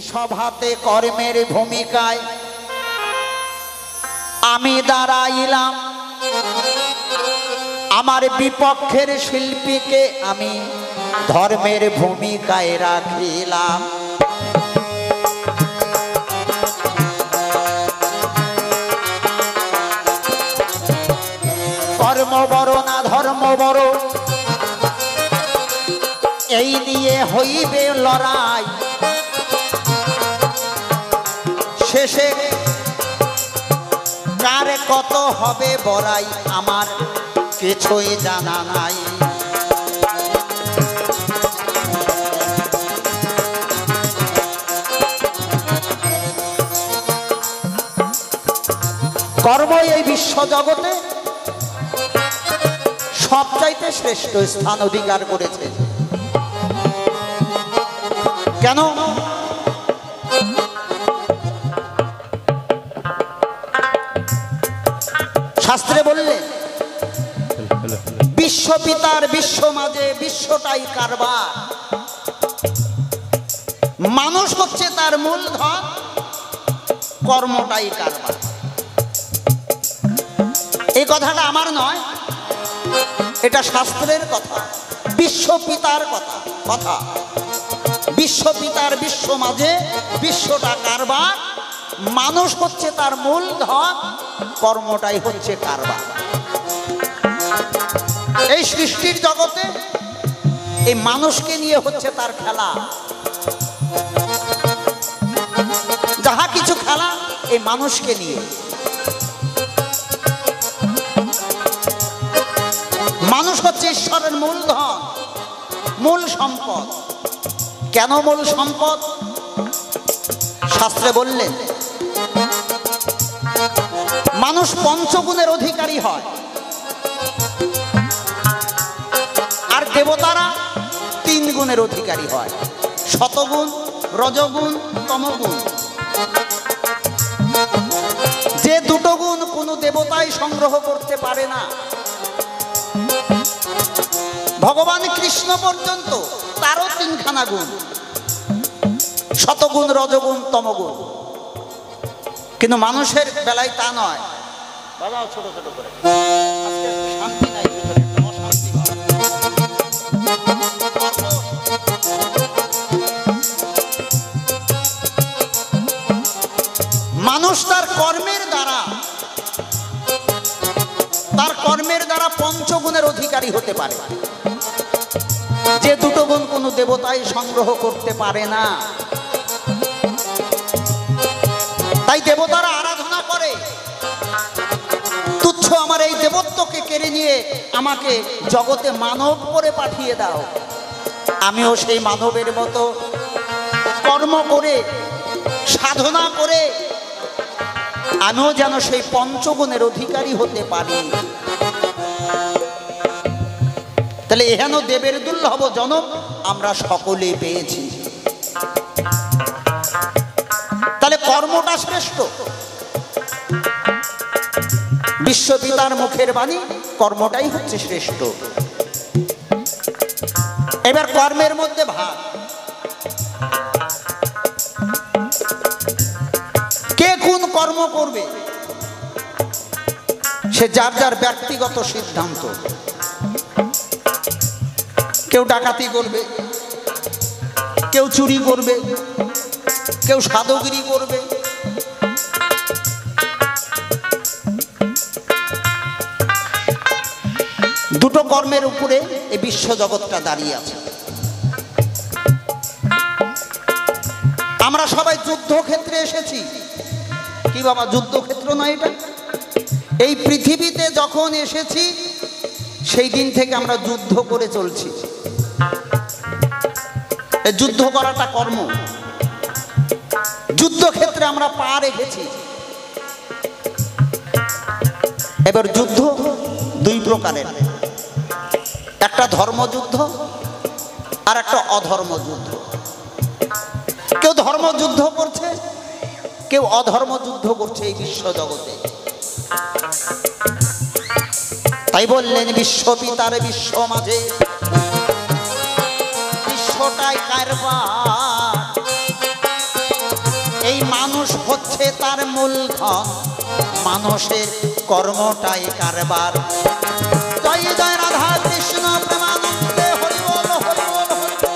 সভাতে কর্মের ভূমিকায় আমি দাঁড়াইলাম, আমার বিপক্ষের শিল্পীকে আমি ধর্মের ভূমিকায় রাখিলাম। কর্ম বড় না ধর্ম বড়, এই নিয়ে হইবে লড়াই। শেষে কার কত হবে বড়াই আমার কিছুই জানা নাই। কর্ম এই বিশ্ব জগতে সবচাইতে শ্রেষ্ঠ স্থান অধিকার করেছে। কেন? শাস্ত্রে বললে বিশ্বপিতার বিশ্ব মাঝে বিশ্বটাই কারবার, মানুষ হচ্ছে তার মূলধন, কর্মটাই কারবার। এই কথাটা আমার নয়, এটা শাস্ত্রের কথা, বিশ্বপিতার কথা। বিশ্বপিতার বিশ্ব মাঝে বিশ্বটা কারবার, মানুষ হচ্ছে তার মূলধন, কর্মটাই হচ্ছে কারবার। এই সৃষ্টির জগতে এই মানুষকে নিয়ে হচ্ছে তার খেলা। যাহা কিছু খেলা এই মানুষকে নিয়ে। মানুষ হচ্ছে ঈশ্বরের মূলধন, মূল সম্পদ। কেন মূল সম্পদ? শাস্ত্রে বললেন মানুষ পঞ্চগুণের অধিকারী হয়, আর দেবতারা 3 গুণের অধিকারী হয়, সতগুণ, রজগুণ, তমগুণ। যে 2টো গুণ কোনো দেবতাই সংগ্রহ করতে পারে না। ভগবান কৃষ্ণ পর্যন্ত তারও 3খানা গুণ, সতগুণ, রজগুণ, তমগুণ। কিন্তু মানুষের বেলায় তা নয়। বাজাও ছোট ছোট করে, আজকে শান্তি নাই, ভিতরে একটা অশান্তি হয়। মানুষ তার কর্মের দ্বারা পঞ্চগুণের অধিকারী হতে পারে, যে 2টো গুণ কোনো দেবতাই সংগ্রহ করতে পারে না। তাই দেবতারা আরাধনা করে, তুচ্ছ আমার এই দেবত্বকে কেড়ে নিয়ে আমাকে জগতে মানব করে পাঠিয়ে দাও, আমিও সেই মানবের মতো কর্ম করে সাধনা করে আমিও যেন সেই পঞ্চগুণের অধিকারী হতে পারি। তাহলে এহেন দেবের দুর্লভ জনম আমরা সকলে পেয়েছি। তাহলে কর্মটা শ্রেষ্ঠ। বিশ্বপিতার মুখের বাণী, কর্মটাই হচ্ছে শ্রেষ্ঠ। এবার কর্মের মধ্যে ভাগ। কে কোন কর্ম করবে সে যার যার ব্যক্তিগত সিদ্ধান্ত। কেউ ডাকাতি করবে, কেউ চুরি করবে, কেউ সাধুগিরি করবে। দুটো কর্মের উপরে এই বিশ্ব জগৎটা দাঁড়িয়ে আছে। আমরা সবাই যুদ্ধক্ষেত্রে এসেছি। কি বাবা, যুদ্ধক্ষেত্র নয় এটা? এই পৃথিবীতে যখন এসেছি সেই দিন থেকে আমরা যুদ্ধ করে চলছি। যুদ্ধ করাটা কর্ম। যুদ্ধক্ষেত্রে আমরা পা রেখেছি। এবার যুদ্ধ 2 প্রকারের, একটা ধর্মযুদ্ধ আর একটা অধর্মযুদ্ধ। কেউ ধর্মযুদ্ধ করছে, কেউ অধর্মযুদ্ধ করছে এই বিশ্ব জগতে। তাই বললেন বিশ্বপিতার বিশ্ব মাঝে বিশ্বটাই কারবার, এই মানুষ হচ্ছে তার মূল ধন, মানুষের কর্মটাই কারবার। জয় জয় রাধা কৃষ্ণ প্রেমানন্দে হরি বল হরি বল হরি বল।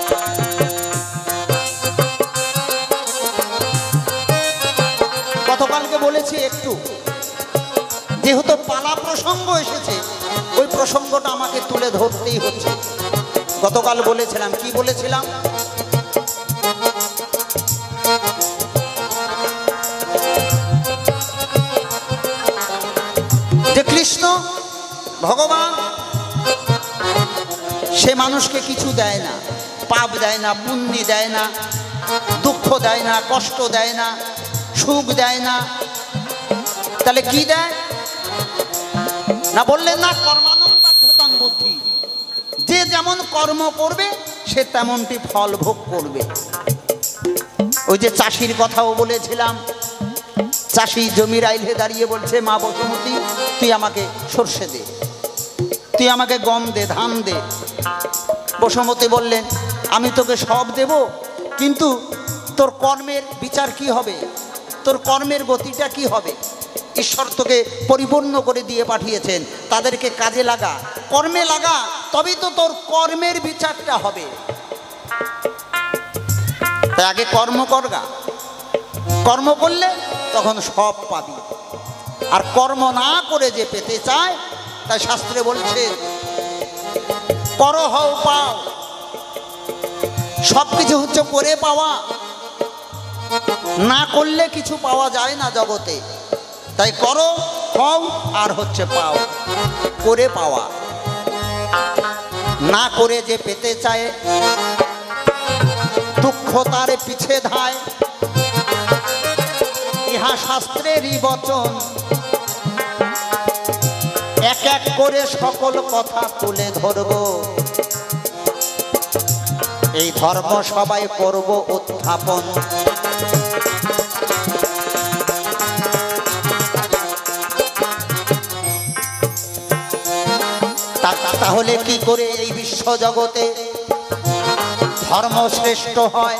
গতকালকে বলেছি একটু, যেহেতু পালা প্রসঙ্গ এসেছে ওই প্রসঙ্গটা আমাকে তুলে ধরতেই হচ্ছে। গতকাল বলেছিলাম, কি বলেছিলাম, যে কৃষ্ণ ভগবান সে মানুষকে কিছু দেয় না, পাপ দেয় না, পুণ্য দেয় না, দুঃখ দেয় না, কষ্ট দেয় না, সুখ দেয় না, তাহলে কি দেয় না বললেন না, কর্মানং বাধ্যতাং বুদ্ধি, যে যেমন কর্ম করবে সে তেমনটি ফল ভোগ করবে। ওই যে চাষির কথাও বলেছিলাম, চাষি জমির আইলে দাঁড়িয়ে বলছে, মা বসুমতী তুই আমাকে সর্ষে দে, তুই আমাকে গম দে, ধান দে। বসুমতী বললেন, আমি তোকে সব দেব, কিন্তু তোর কর্মের বিচার কি হবে, তোর কর্মের গতিটা কি হবে? ঈশ্বর তোকে পরিপূর্ণ করে দিয়ে পাঠিয়েছেন, তাদেরকে কাজে লাগা, কর্মে লাগা, তবেই তো তোর কর্মের বিচারটা হবে। তাই আগে কর্ম করগা, কর্ম করলে তখন সব পাবি। আর কর্ম না করে যে পেতে চায়, তাই শাস্ত্রে বলছে কর হও পাও। সব কিছু হচ্ছে করে পাওয়া, না করলে কিছু পাওয়া যায় না জগতে। তাই করো, হও, আর হচ্ছে পাও, করে পাওয়া। না করে যে পেতে চায়, দুঃখ তার পিছে ধায়। ইহা শাস্ত্রেরই বচন, এক এক করে সকল কথা তুলে ধরব। এই ধর্ম সবাই করব উত্থাপন। তাহলে কি করে এই বিশ্ব জগতে ধর্ম শ্রেষ্ঠ হয়?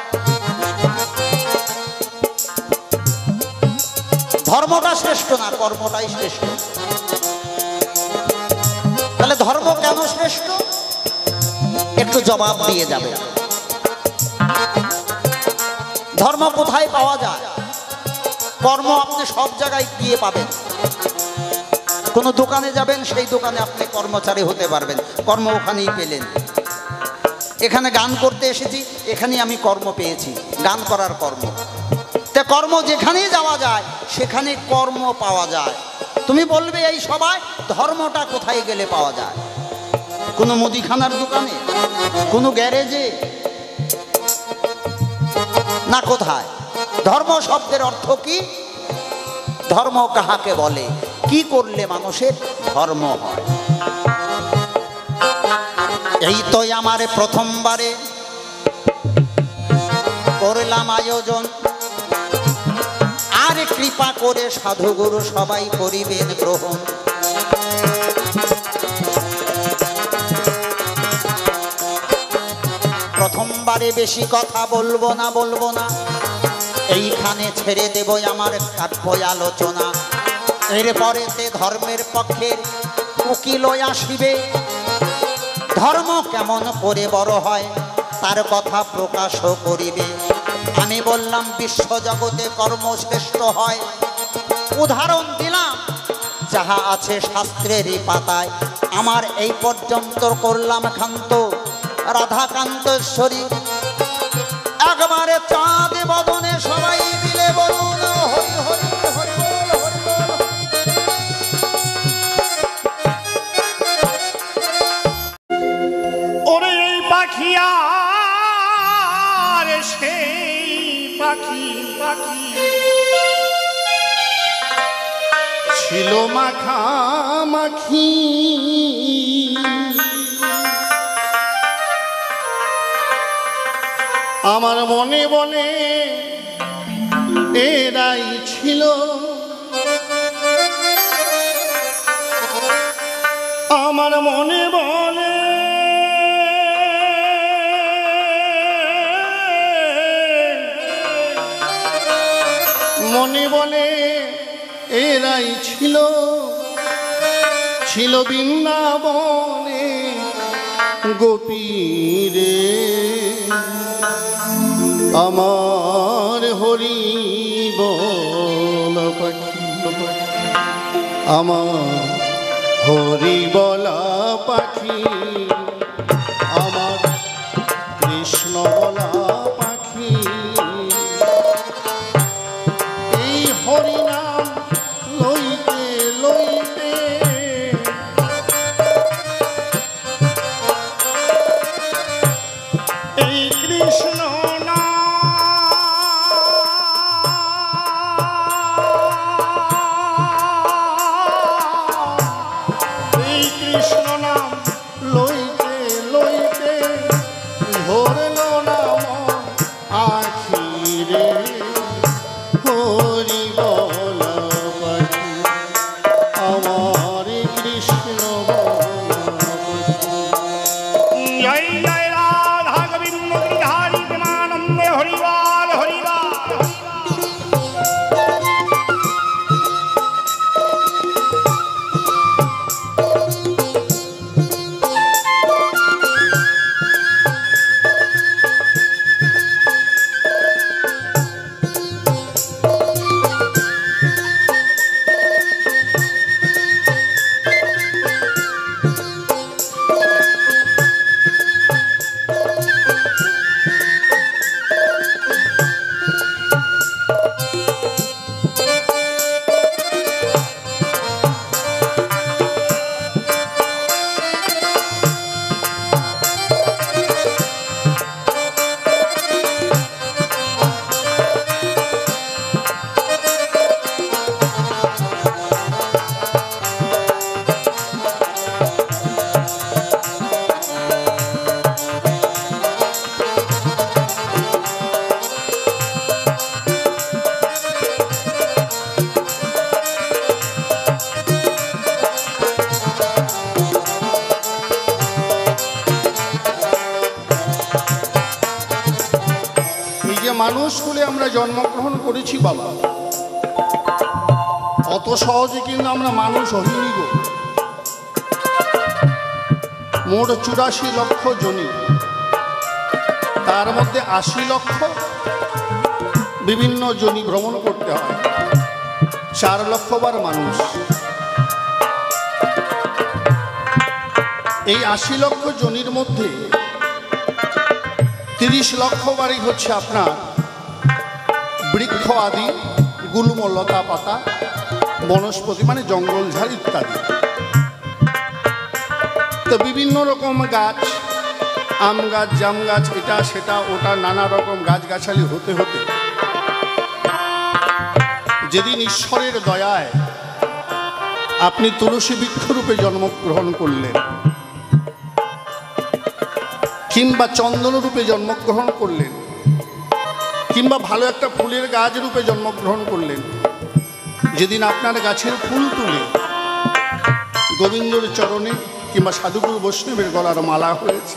ধর্মটা শ্রেষ্ঠ না, কর্মটাই শ্রেষ্ঠ। তাহলে ধর্ম কেন শ্রেষ্ঠ? একটু জবাব দিয়ে যাবে। ধর্ম কোথায় পাওয়া যায়? কর্ম আপনি সব জায়গায় গিয়ে পাবেন। কোনো দোকানে যাবেন, সেই দোকানে আপনি কর্মচারী হতে পারবেন, কর্ম ওখানেই পেলেন। এখানে গান করতে এসেছি, এখানেই আমি কর্ম পেয়েছি, গান করার কর্ম। তা কর্ম যেখানেই যাওয়া যায় সেখানে কর্ম পাওয়া যায়। তুমি বলবে এই সবাই ধর্মটা কোথায় গেলে পাওয়া যায়? কোনো মুদিখানার দোকানে, কোনো গ্যারেজে, না কোথায়? ধর্ম শব্দের অর্থ কি? ধর্ম কাহাকে বলে? কি করলে মানুষের ধর্ম হয়? এই তো আমার প্রথমবারে করলাম আয়োজন, আর কৃপা করে সাধুগুরু সবাই করিবেন গ্রহণ। প্রথমবারে বেশি কথা বলবো না, এইখানে ছেড়ে দেব আমার কাব্য আলোচনা। এরপরেতে ধর্মের পক্ষের উকিল আসিবে, ধর্ম কেমন করে বড় হয় তার কথা প্রকাশও করিবে। আমি বললাম বিশ্বজগতে কর্ম শ্রেষ্ঠ হয়, উদাহরণ দিলাম যাহা আছে শাস্ত্রেরই পাতায়। আমার এই পর্যন্ত করলাম ক্ষান্ত, রাধাকান্তশ্বরী একবারে চাঁদ বদনে সবাই মিলে বলুন হরি হরি হরি বল হরি বল। ওরে এই পাখি আর সেই পাখি, পাখি ছিল মাখামাখি। আমার মনে বলে এরাই ছিল, আমার মনে বলে মনে বলে এরাই ছিল ছিল বৃন্দাবনে গোপীরে আমার হরি বলা পাখি আমার হরি বলা পাখি আমার কৃষ্ণ বলা পাখি এই হরি নাম লইতে লইতে এই কৃষ্ণ নাম লইতে লইতে ধরল নাম আখিরে হরি বলা পাখি আমার কৃষ্ণ বলা পাখি। জয় জয় রাধা গোবিন্দ গিরিধারী প্রেমানন্দে হরিবাল হরিবাল। মানুষ বলে আমরা জন্মগ্রহণ করেছি বাবা, অত সহজে কিন্তু আমরা মানুষ হইনি গো। মোট 84 লক্ষ জনি, তার মধ্যে 80 লক্ষ বিভিন্ন জনি ভ্রমণ করতে হয়, 4 লক্ষ বার মানুষ। এই 80 লক্ষ জনির মধ্যে 30 লক্ষ বারই হচ্ছে আপনার বৃক্ষ আদি, গুল্ম লতা পাতা, বনস্পতি মানে জঙ্গল ঝাড় ইত্যাদি। তো বিভিন্ন রকম গাছ, আম গাছ, জাম গাছ, এটা সেটা ওটা নানা রকম গাছগাছালি হতে হতে যেদিন ঈশ্বরের দয়ায় আপনি তুলসী বৃক্ষরূপে জন্মগ্রহণ করলেন, কিংবা চন্দন রূপে জন্মগ্রহণ করলেন, কিংবা ভালো একটা ফুলের গাছ রূপে জন্মগ্রহণ করলেন, যেদিন আপনার গাছের ফুল তুলে গোবিন্দর চরণে কিংবা সাধুগুরু বৈষ্ণবের গলার মালা হয়েছে,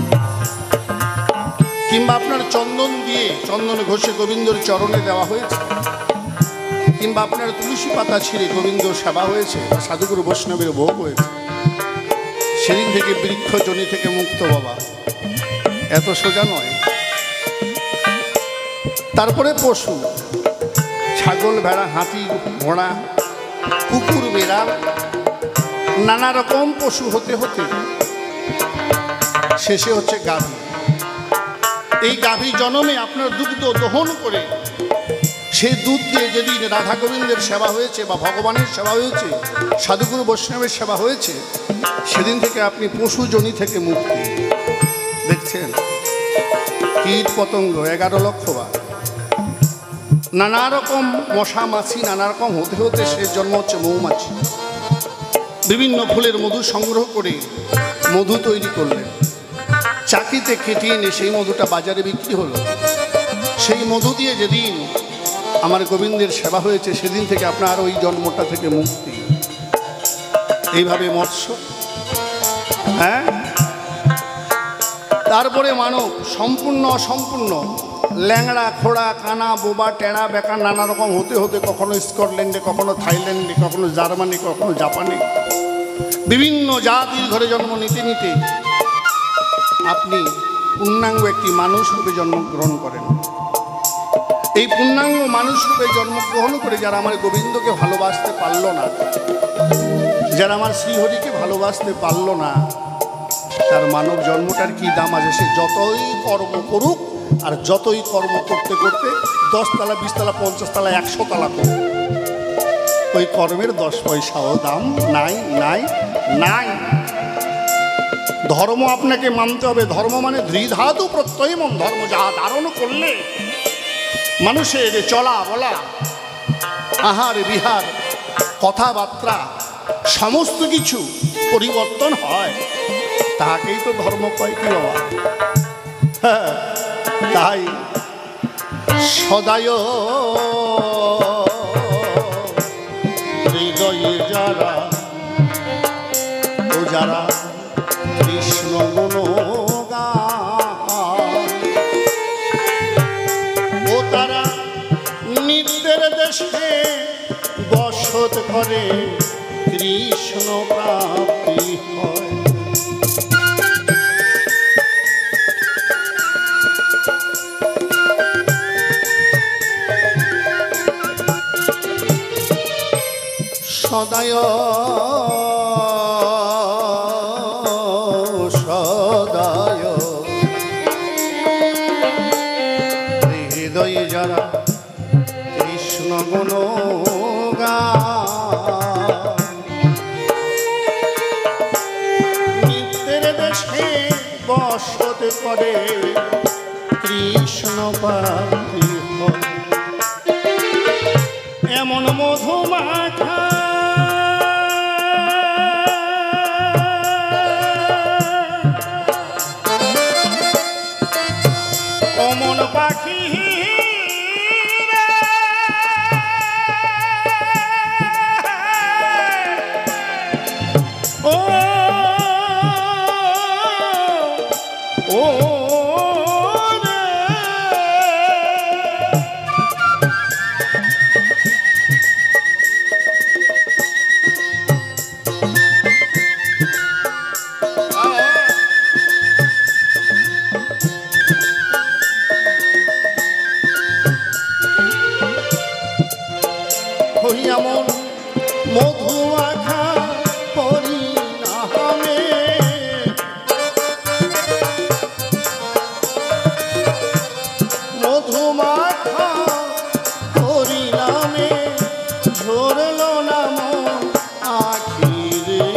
কিংবা আপনার চন্দন দিয়ে চন্দন ঘষে গোবিন্দর চরণে দেওয়া হয়েছে, কিংবা আপনার তুলসী পাতা ছিঁড়ে গোবিন্দর সেবা হয়েছে, সাধুগুরু বৈষ্ণবের ভোগ হয়েছে, সেদিন থেকে বৃক্ষ জনি থেকে মুক্ত বাবা। এত সোজা নয়। তারপরে পশু, ছাগল, ভেড়া, হাতি, ঘোড়া, কুকুর, বেড়াল, নানা রকম পশু হতে হতে শেষে হচ্ছে গাভী। এই গাভী জনমে আপনার দুগ্ধ দহন করে সেই দুধ দিয়ে যেদিন রাধা গোবিন্দের সেবা হয়েছে বা ভগবানের সেবা হয়েছে, সাধুগুরু বৈষ্ণবের সেবা হয়েছে, সেদিন থেকে আপনি পশু জনি থেকে মুক্তি। দেখছেন কীট পতঙ্গ 11 লক্ষ বার, নানা রকম মশা মাছি, নানা রকম হতে হতে শেষ জন্ম হচ্ছে মৌমাছি। বিভিন্ন ফুলের মধু সংগ্রহ করে মধু তৈরি করলেন, চাকিতে কেটে এনে সেই মধুটা বাজারে বিক্রি হলো। সেই মধু দিয়ে যেদিন আমার গোবিন্দের সেবা হয়েছে, সেদিন থেকে আপনার ওই জন্মটা থেকে মুক্তি। এইভাবে মৎস্য, হ্যাঁ। তারপরে মানব, সম্পূর্ণ অসম্পূর্ণ ল্যাংড়া খোড়া কানা বোবা টেরা বেকা নানা রকম হতে হতে কখনো স্কটল্যান্ডে, কখনো থাইল্যান্ডে, কখনো জার্মানি, কখনো জাপানে বিভিন্ন জাতির ঘরে জন্ম নিতে নিতে আপনি পূর্ণাঙ্গ একটি মানুষ রূপে জন্মগ্রহণ করেন। এই পূর্ণাঙ্গ মানুষ রূপে জন্মগ্রহণ করে যারা আমার গোবিন্দকে ভালোবাসতে পারল না, যারা আমার শ্রীহরিকে ভালোবাসতে পারল না, তার মানব জন্মটার কি দাম আছে? সে যতই কর্ম করুক আর যতই কর্ম করতে করতে 10 তলা 20 তলা 50 তলা 100 তলা করুক, ওই কর্মের 10 পয়সাও দাম নাই নাই নাই। ধর্ম আপনাকে মানতে হবে। ধর্ম মানে ধৃধাতু প্রত্যয়মন, ধর্ম যা ধারণ করলে মানুষের চলা বলা, আহার বিহার, কথাবার্তা সমস্ত কিছু পরিবর্তন হয়, তাকেই তো ধর্ম কয় কি বাবা। হ্যাঁ, তাই সদায় হৃদয়ে যারা ও যারা কৃষ্ণ গুণগান, ও তারা নিত্যের দেশে বসত করে কৃষ্ণ প্রাপ্তি হয়। সদায় সদায় হৃদয়ে যারা কৃষ্ণ গুণগান, নিত্যের দেশে বসত করে কৃষ্ণ প্রাপ্তি হয়। এমন মধুমাখা অমন পাখি ও ও এমন মধুমাখা পরিণামে মধুমাখা পরিণামে ঝরল নাম আখিরে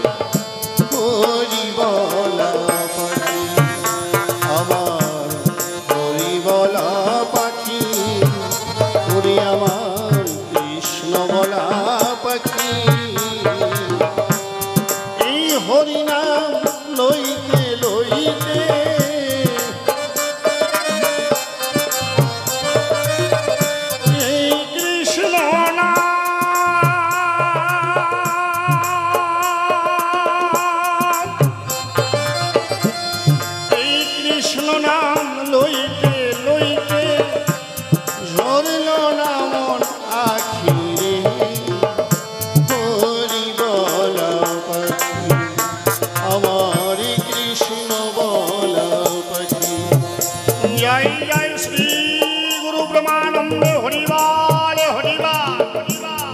হরিবলা পাখি, আমার হরিবলা পাখি, হরি আমার বলা পাখি। এই হরিনাম লইতে লইতে এই কৃষ্ণ নাম লইতে লইতে ঝরল নাম আখিরে হরি বলা পাখি, আমার কৃষ্ণ বলা পাখি। জয় জয় শ্রী গুরু ব্রহ্মানন্দ হরিবাল হরিবাল হরিবাল।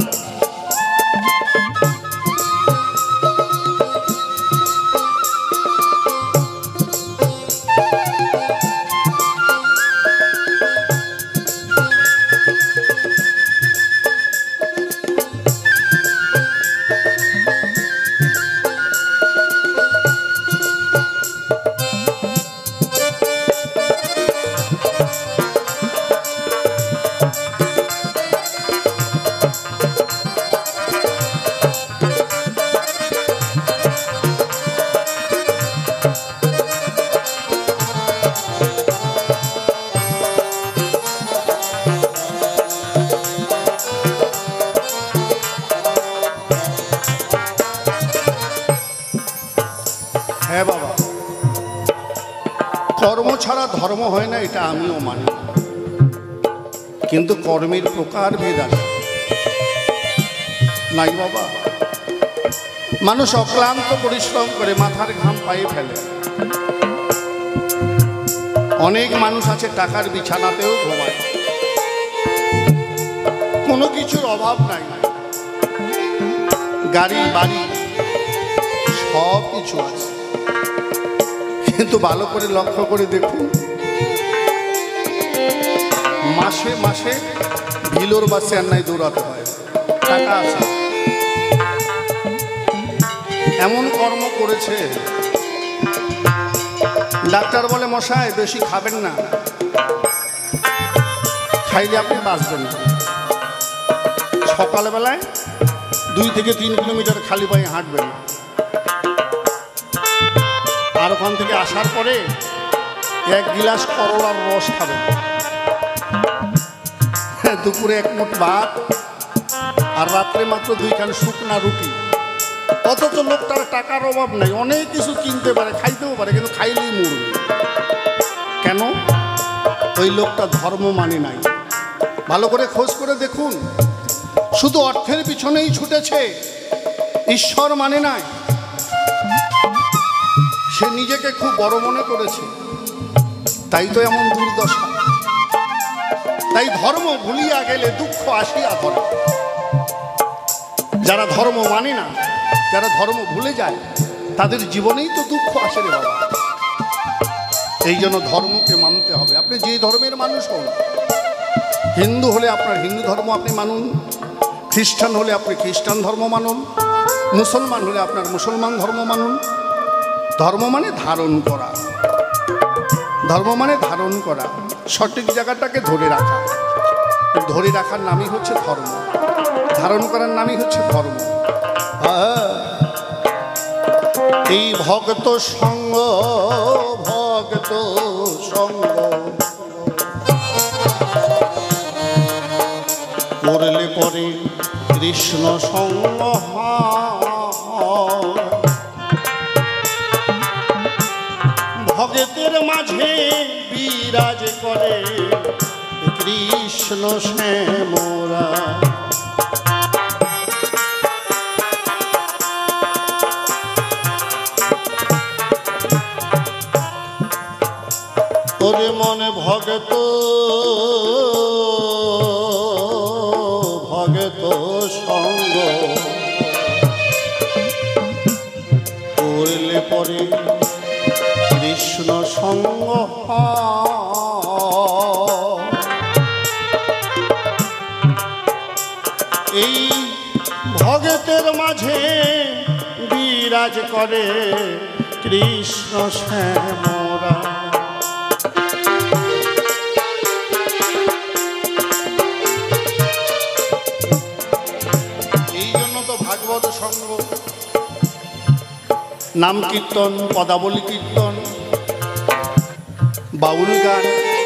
হ্যাঁ বাবা, কর্ম ছাড়া ধর্ম হয় না, এটা আমিও মানি। কিন্তু কর্মের প্রকার ভেদ আছে নাই বাবা। মানুষ অক্লান্ত পরিশ্রম করে মাথার ঘাম পায়ে ফেলে। অনেক মানুষ আছে টাকার বিছানাতেও ঘুমায়, কোনো কিছুর অভাব নাই, গাড়ি বাড়ি সব কিছু আছে, কিন্তু ভালো করে লক্ষ্য করে দেখুন মাসে মাসে ভিলোর বা চেন্নাই দৌড়াতে হয়, টাকা আছে, এমন কর্ম করেছে। ডাক্তার বলে মশাই বেশি খাবেন না, খাইলে আপনি বাঁচবেন না। সকালবেলায় 2 থেকে 3 কিলোমিটার খালি পায়ে হাঁটবেন, আর ওখান থেকে আসার পরে 1 গিলাস করলার রস খাবেন, দুপুরে 1 মুঠ ভাত, আর রাত্রে মাত্র 2 খান শুকনা রুটি। অথচ লোকটার টাকার অভাব নাই, অনেক কিছু কিনতে পারে, খাইতেও পারে, কিন্তু খাইলেই মরবে। কেন? ওই লোকটা ধর্ম মানে নাই। ভালো করে খোঁজ করে দেখুন, শুধু অর্থের পিছনেই ছুটেছে, ঈশ্বর মানে নাই। সে নিজেকে খুব বড় মনে করেছে, তাই তো এমন দুর্দশা। তাই ধর্ম ভুলিয়া গেলে দুঃখ আসিয়া ধরে। যারা ধর্ম মানে না, যারা ধর্ম ভুলে যায়, তাদের জীবনেই তো দুঃখ আসে রে বাবা। এই জন্য ধর্মকে মানতে হবে। আপনি যে ধর্মের মানুষ হন, হিন্দু হলে আপনার হিন্দু ধর্ম আপনি মানুন, খ্রিস্টান হলে আপনি খ্রিস্টান ধর্ম মানুন, মুসলমান হলে আপনার মুসলমান ধর্ম মানুন। ধর্ম মানে ধারণ করা, ধর্ম মানে ধারণ করা, সঠিক জায়গাটাকে ধরে রাখা। ধরে রাখার নামই হচ্ছে ধর্ম, ধারণ করার নামই হচ্ছে ধর্ম। এই ভক্ত সঙ্গ, ভক্ত সঙ্গ করলে পরে কৃষ্ণ সঙ্গ, ভক্তের মাঝে বিরাজ করে কৃষ্ণ শ্যামরা। ওরে মনে ভগত, ভগত সঙ্গ করলে পরে কৃষ্ণ সঙ্গ। এই ভগতের মাঝে বিরাজ করে কৃষ্ণ শ্যামরা। ভাগবত সঙ্গ, নাম কীর্তন, পদাবলী কীর্তন, বাউল গান,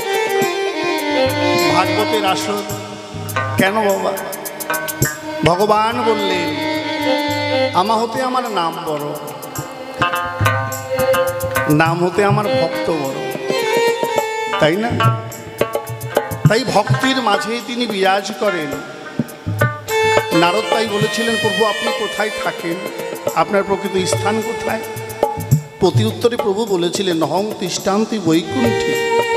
ভাগবতের আসর। কেন বাবা? ভগবান বললেন আমা হতে আমার নাম বড়, নাম হতে আমার ভক্ত বড়, তাই না? তাই ভক্তির মাঝেই তিনি বিরাজ করেন। নারদ তাই বলেছিলেন, প্রভু আপনি কোথায় থাকেন, আপনার প্রকৃত স্থান কোথায়? প্রতি উত্তরে প্রভু বলেছিলেন, নহং তিষ্ঠান্তি বৈকুণ্ঠে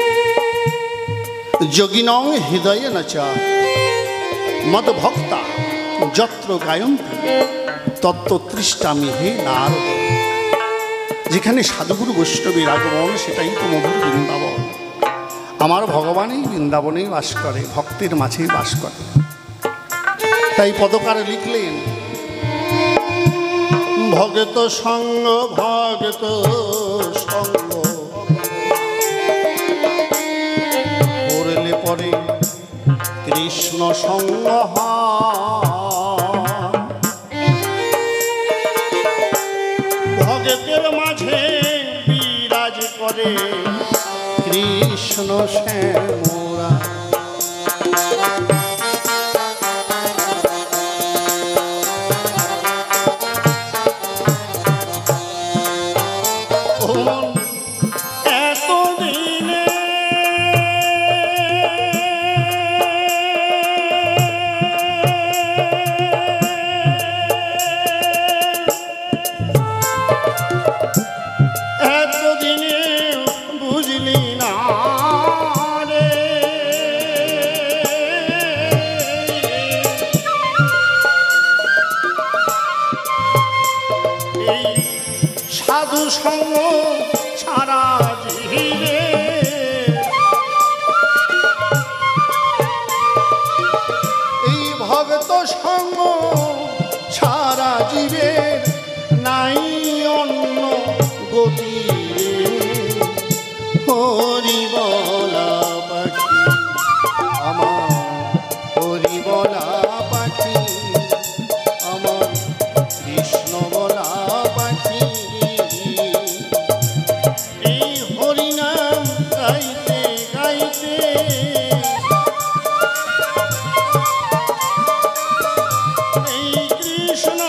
যোগিনং হৃদয়ে নচা মদ ভক্তা যত্র গায়ন্তি তত্ত্ব তৃষ্টামি হে নারদ। যেখানে সাধুগুরু বৈষ্ণবের আগমন, সেটাই তো মধুর বৃন্দাবন। আমার ভগবানই বৃন্দাবনেই বাস করে, ভক্তের মাঝেই বাস করে। তাই পদকারে লিখলেন, ভগত সঙ্গ, ভগত সঙ্গ করলে পরে কৃষ্ণ সঙ্গ। ভগতের মাঝে বিরাজ করে কৃষ্ণ শ্যামরা। সঙ্গ ছাড়া জীবে, এই ভক্ত সঙ্গ ছাড়া জীবের নাই অন্য গতি। হরি বলা পাখি আমার, হরি বলা পাখি আমার, কৃষ্ণ বলা পাখি। এই হরিনাম গাইতে গাইতে এই কৃষ্ণ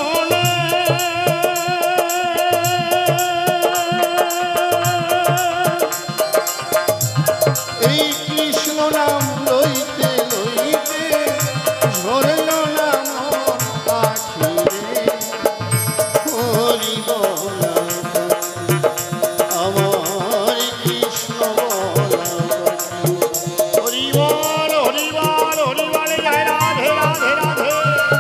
এই কৃষ্ণ নাম লইতে লইতে ঝরল না মন পাখি রে। হরি বলা আমার, কৃষ্ণ বলা পাখি। হরি বল হরি বল হরি বলে জয় রাধে রাধে রাধে।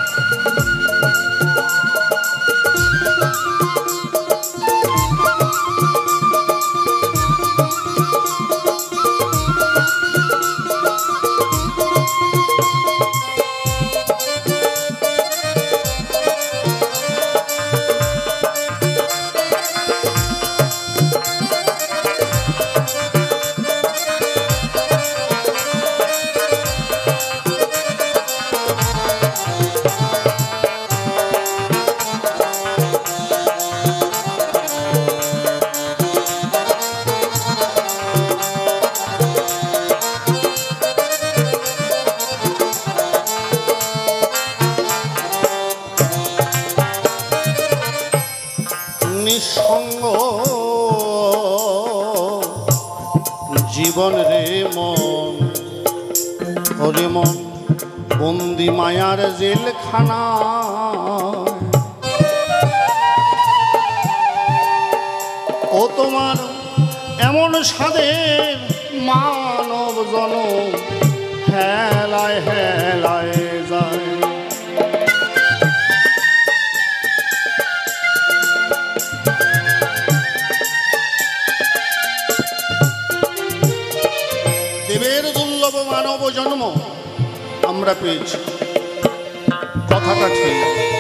নিঃসঙ্গ জীবন রে মন, ওরে মন বন্দি মায়ার জেলখানা। ও তোমার এমন সাধের মানব জনম হেলায় হেলায় যায়। দেবের দুর্লভ মানব জন্ম আমরা পেয়েছি, কথাটা ঠিক।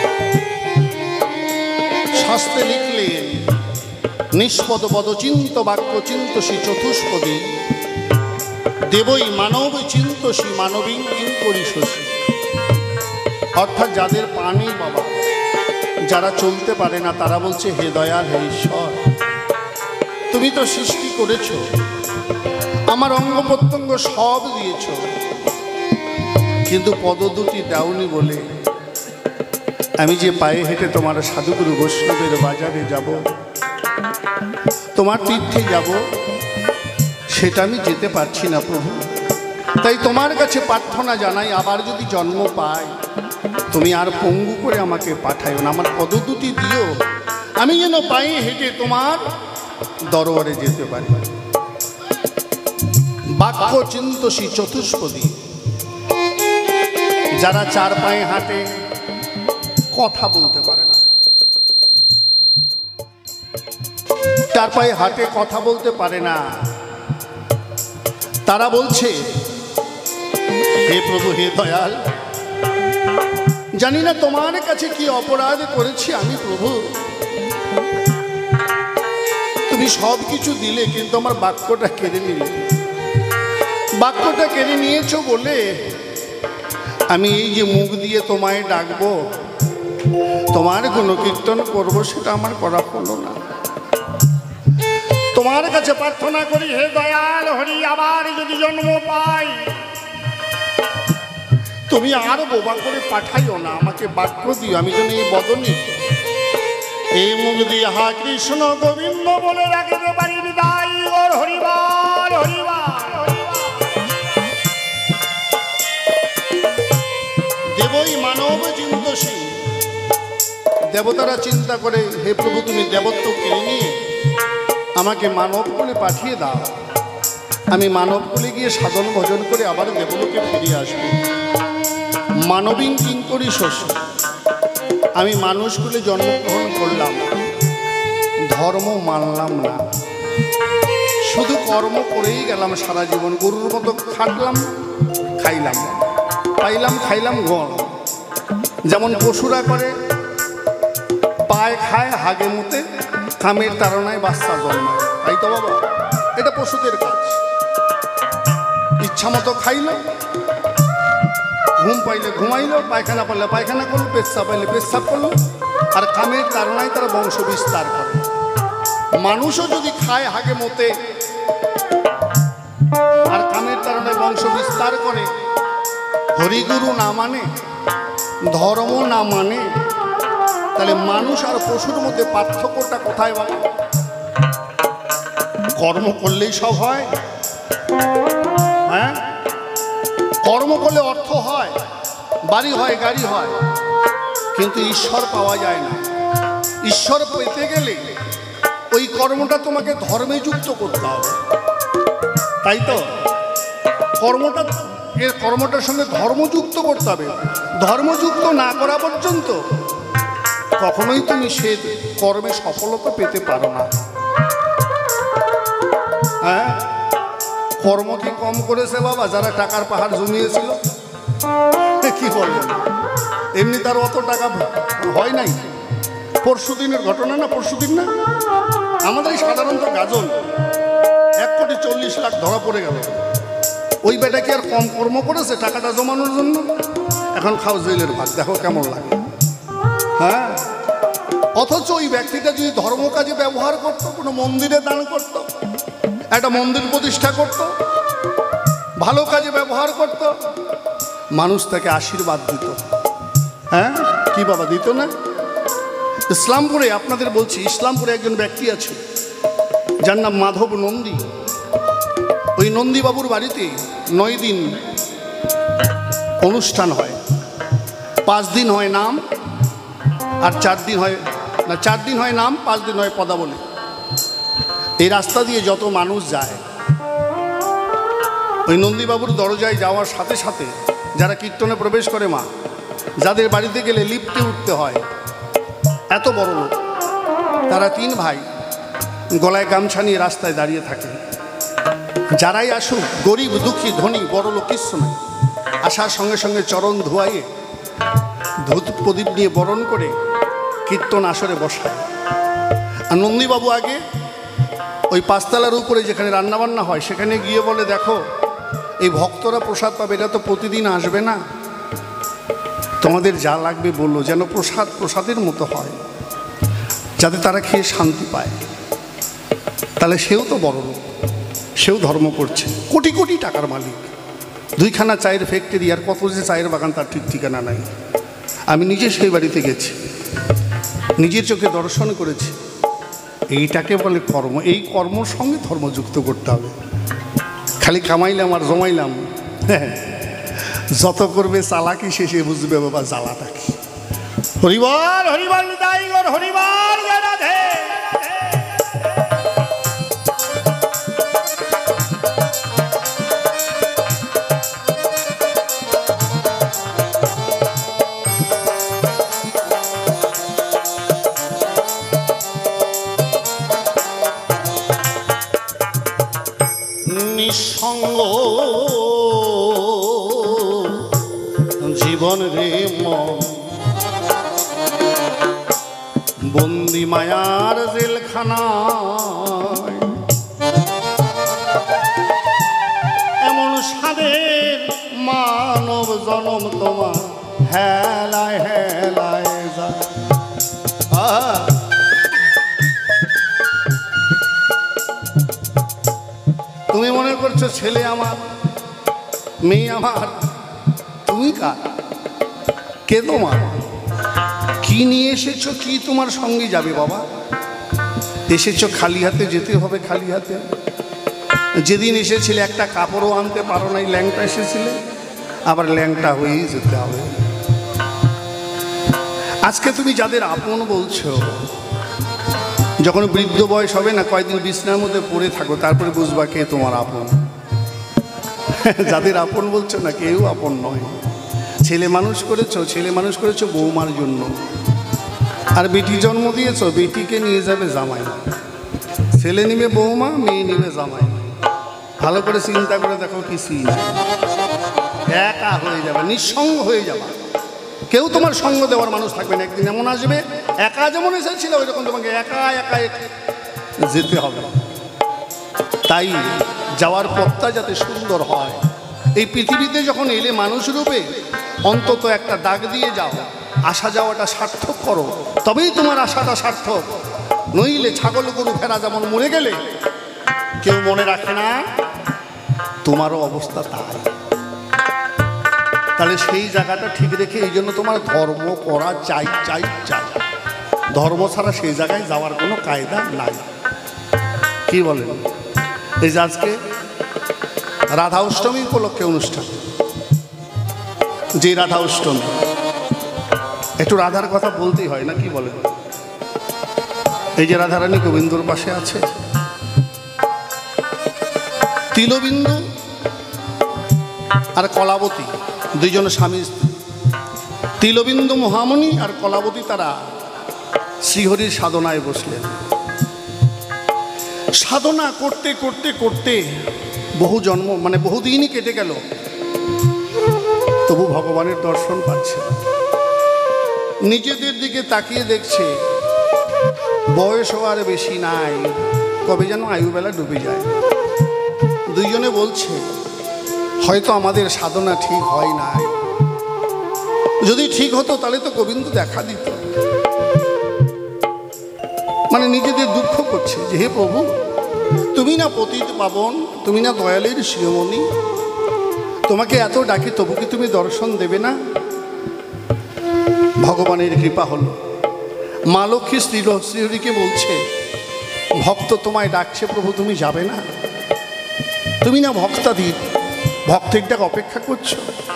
শাস্ত্রে লিখলেন নিষ্পদ পদচিন্ত বাক্য চিন্তসী চতুষ্পদী, দেবই মানব চিন্তসী মানবী কিঙ্করী শশী। অর্থাৎ যাদের পা নেই বাবা, যারা চলতে পারে না, তারা বলছে হে দয়াল হে ঈশ্বর, তুমি তো সৃষ্টি করেছো, আমার অঙ্গ প্রত্যঙ্গ সব দিয়েছ, কিন্তু পদ দুটি দাওনি বলে আমি যে পায়ে হেঁটে তোমার সাধুগুরু বৈষ্ণবের বাজারে যাব, তোমার তীর্থে যাব, সেটা আমি যেতে পারছি না প্রভু। তাই তোমার কাছে প্রার্থনা জানাই, আবার যদি জন্ম পাই তুমি আর পঙ্গু করে আমাকে পাঠাইও না, আমার পদ দুটি দিও, আমি যেন পায়ে হেঁটে তোমার দরবারে যেতে পারি। বাক্য চিন্তসী চতুষ্পদী, যারা চার পায়ে হাঁটে, কথা বলতে পারে না, চার পায়ে হাঁটে কথা বলতে পারে না, তারা বলছে হে প্রভু হে দয়াল, জানি না তোমার কাছে কি অপরাধ করেছি আমি প্রভু, তুমি সব কিছু দিলে কিন্তু আমার বাক্যটা কেড়ে নিলে। বাক্যটা কেড়ে নিয়েছো বলে আমি এই যে মুখ দিয়ে তোমায় ডাকবো, তোমার গুণকীর্তন করবো, সেটা আমার করা হলো না। তোমার কাছে প্রার্থনা করি হে দয়াল হরি, আবার যদি জন্ম পাই তুমি আর বোবা করে পাঠাইও না, আমাকে বাক্য দিও, আমি যেন এই বদনে এই মুখ দিয়ে হা কৃষ্ণ গোবিন্দ বলে রাখতে পারি। বিদায় ওর হরিবার হরিবার। দেবই মানব চিন্তসী, দেবতারা চিন্তা করে হে প্রভু তুমি দেবত্ব কেড়ে নিয়ে আমাকে মানব কুলে পাঠিয়ে দাও, আমি মানব কুলে গিয়ে সাধন ভজন করে আবার দেবলোকে ফিরে আসবো। মানবী কিঙ্করী শশী, আমি মানুষ কুলে জন্মগ্রহণ করলাম, ধর্ম মানলাম না, শুধু কর্ম করেই গেলাম সারা জীবন। গরুর মতো খাটলাম, খাইলাম, পাইলাম, খাইলাম, ঘুমালাম। যেমন পশুরা করে, পায় খায়, হাগে মুতে, কামের তাড়নায় বাচ্চা জন্মায়, তাই তো বাবা? এটা পশুদের কাজ। ইচ্ছা মতো খাইল, ঘুম পাইলে ঘুমাইল, পায়খানা পাইলে পায়খানা করলো, পেচ্ছাপ পাইলে পেচ্ছাপ করলো, আর কামের তাড়নায় তারা বংশ বিস্তার করে। মানুষও যদি খায়, হাগে মতে, আর কামের তাড়নায় বংশ বিস্তার করে, হরিগুরু না মানে, ধর্ম না মানে, তাহলে মানুষ আর পশুর মধ্যে পার্থক্যটা কোথায় বাবা? কর্ম করলেই সব হয়? হ্যাঁ, কর্ম করলে অর্থ হয়, বাড়ি হয়, গাড়ি হয়, কিন্তু ঈশ্বর পাওয়া যায় না। ঈশ্বর পেতে গেলে ওই কর্মটা তোমাকে ধর্মে যুক্ত করতে হবে, তাই তো? কর্মটার সঙ্গে ধর্মযুক্ত করতে হবে। ধর্মযুক্ত না করা পর্যন্ত কখনোই তুমি সে কর্মে সফলতা পেতে পারো না। হ্যাঁ, কর্ম কি কম করেছে বাবা যারা টাকার পাহাড় জমিয়েছিল? কি বলবো, এমনি তার অত টাকা হয় নাই। পরশুদিনের ঘটনা না, পরশুদিন না, আমাদের সাধারণত গাজন 1,40,00,000 ধরা পড়ে গেল। ওই বেটা কি আর কম কর্ম করেছে টাকাটা জমানোর জন্য? এখন খাও জেলের ভাত, দেখো কেমন লাগে। হ্যাঁ, অথচ ওই ব্যক্তিটা যদি ধর্ম কাজে ব্যবহার করত, কোনো মন্দিরে দান করত, একটা মন্দির প্রতিষ্ঠা করত, ভালো কাজে ব্যবহার করত, মানুষ তাকে আশীর্বাদ দিত। হ্যাঁ, কি বাবা দিত না? ইসলামপুরে, আপনাদের বলছি, ইসলামপুরে একজন ব্যক্তি আছে যার নাম মাধব নন্দী। ওই নন্দীবাবুর বাড়িতে 9 দিন অনুষ্ঠান হয়। 5 দিন হয় নাম, আর 4 দিন হয় না, 4 দিন হয় নাম, 5 দিন হয় পদাবলী। এই রাস্তা দিয়ে যত মানুষ যায়, ওই নন্দীবাবুর দরজায় যাওয়ার সাথে সাথে যারা কীর্তনে প্রবেশ করে, মা, যাদের বাড়িতে গেলে লিফটে উঠতে হয়, এত বড় লোক, তারা 3 ভাই গলায় গামছা নিয়ে রাস্তায় দাঁড়িয়ে থাকে। যারাই আসুক, গরিব, দুঃখী, ধনী, বড় লোক, কিচ্ছু নয়, আসার সঙ্গে সঙ্গে চরণ ধোয়াইয়ে ধূপ প্রদীপ নিয়ে বরণ করে কীর্তন আসরে বসায়। আর নন্দীবাবু আগে ওই 5 তলার উপরে যেখানে রান্নাবান্না হয় সেখানে গিয়ে বলে, দেখো এই ভক্তরা প্রসাদ পাবে, এটা তো প্রতিদিন আসবে না, তোমাদের যা লাগবে বললো, যেন প্রসাদ প্রসাদের মতো হয়, যাতে তারা খেয়ে শান্তি পায়। তাহলে সেও তো বড় লোক, সেও ধর্ম করছে, কোটি কোটি টাকার মালিক, 2খানা চায়ের ফ্যাক্টরি, আর কত যে চায়ের বাগান তার ঠিক ঠিকানা নাই। আমি নিজে সেই বাড়িতে গেছি, নিজের চোখে দর্শন করেছি। এইটাকে বলে কর্ম। এই কর্মর সঙ্গে ধর্ম যুক্ত করতে হবে। খালি কামাইলাম আর জমাইলাম, যত করবে চালাকি, শেষে বুঝবে বাবা জ্বালাটা কি। হরিবল হরিবল নিতাই গৌর হরিবল জয় রাধে। নিঃসঙ্গ জীবন রে মন, বন্দি মায়ার জেলখানায়, এমন সাদের মানব জনম তোমার হেলায় হেলায় যায়। তুমি মনে করছো ছেলে আমার, মেয়ে আমার, তুমি কার? কে তোমার? কি নিয়ে এসেছো? কি তোমার সঙ্গে যাবে বাবা? এসেছো খালি হাতে, যেতে হবে খালি হাতে। যেদিন এসেছিলে একটা কাপড়ও আনতে পারো নাই, ল্যাংটা এসেছিলে, আবার ল্যাংটা হয়েই যেতে হবে। আজকে তুমি যাদের আপন বলছো, যখন বৃদ্ধ বয়স হবে না, কয়েকদিন বিছনার মধ্যে পড়ে থাকো, তারপরে বুঝবা কে তোমার আপন। যাদের আপন বলছো না, কেউ আপন নয়। ছেলে মানুষ করেছো, ছেলে মানুষ করেছো বৌমার জন্য, আর বেটি জন্ম দিয়েছ, বেটিকে নিয়ে যাবে জামাই, ছেলে নিবে বৌমা, মেয়ে নিবে জামাই। ভালো করে চিন্তা করে দেখো কি সিন। একা হয়ে যাবে, নিঃসঙ্গ হয়ে যাবে, কেউ তোমার সঙ্গ দেওয়ার মানুষ থাকবে না। একদিন এমন আসবে, একা যেমন এসেছিল ওই রকম তোমাকে একা একা যেতে হবে। তাই যাওয়ার পথটা যাতে সুন্দর হয়, এই পৃথিবীতে যখন এলে মানুষ রূপে অন্তত একটা ডাক দিয়ে যাও, আসা যাওয়াটা সার্থক করো, তবেই তোমার আশাটা সার্থক। নইলে ছাগল গরু ভেড়া যেমন মরে গেলে কেউ মনে রাখে না, তোমারও অবস্থা তাই। তাহলে সেই জায়গাটা ঠিক রেখে এই জন্য তোমার ধর্ম করা চাই চাই চাই। ধর্ম ছাড়া সেই জায়গায় যাওয়ার কোনো কায়দা নাই। কি বলেন? এই যে আজকে রাধা অষ্টমী উপলক্ষে অনুষ্ঠান, যে রাধা অষ্টমী, একটু রাধার কথা বলতেই হয় না, কি বলেন? এই যে রাধারানী গোবিন্দর পাশে আছে, তিলবিন্দু আর কলাবতী দুইজন স্বামী স্ত্রী। তিলবিন্দু মহামণি আর কলাবতী তারা শ্রীহরির সাধনায় বসলেন। সাধনা করতে করতে করতে বহু জন্ম, মানে বহুদিনই কেটে গেল, তবু ভগবানের দর্শন পাচ্ছে। নিজেদের দিকে তাকিয়ে দেখছে বয়স আর বেশি নাই, কবে যেন আয়ুবেলা ডুবে যায়। দুইজনে বলছে হয়তো আমাদের সাধনা ঠিক হয় নাই, যদি ঠিক হতো তাহলে তো গোবিন্দ দেখা দিত। মানে নিজেদের দুঃখ করছে যে হে প্রভু, তুমি না পতিত পাবন, তুমি না দয়ালের শিরোমণি, তোমাকে এত ডাকি তবু কি তুমি দর্শন দেবে না? ভগবানের কৃপা হলো, মা লক্ষ্মী শ্রীহরিকে বলছে ভক্ত তোমায় ডাকছে প্রভু, তুমি যাবে না? তুমি না ভক্তাধীর, ভক্তের ডাক অপেক্ষা করছো।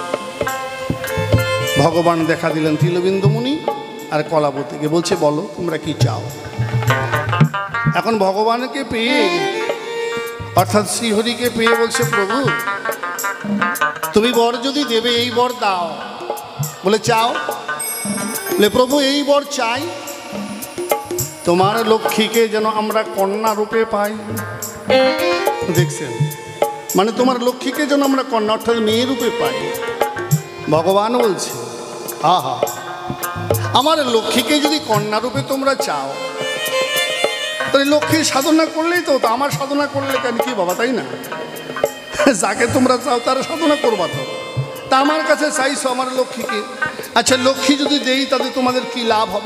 ভগবান দেখা দিলেন তিলবিন্দু মুনি আর কলাবতীকে, বলছে বলো তোমরা কি চাও। এখন ভগবানকে পেয়ে, অর্থাৎ শ্রীহরিকে পেয়ে বলছে প্রভু তুমি বর যদি দেবে এই বর দাও। বলে চাও? বলে প্রভু এই বর চাই, তোমার লক্ষ্মীকে যেন আমরা কন্যা রূপে পাই। দেখছেন, মানে তোমার লক্ষ্মীকে যেন আমরা কন্যা অর্থাৎ মেয়ে রূপে পাই। ভগবান বলছে আহা, আমার লক্ষ্মীকে যদি কন্যা রূপে তোমরা চাও, তাহলে লক্ষ্মীর সাধনা করলেই তো, আমার সাধনা করলে কেন কি বাবা, তাই না? যাকে তোমরা চাও তার সাধনা করবা তো। তা আমার কাছে চাইছো আমার লক্ষ্মীকে, আচ্ছা লক্ষ্মী যদি দেই তাতে তোমাদের কি লাভ হবে,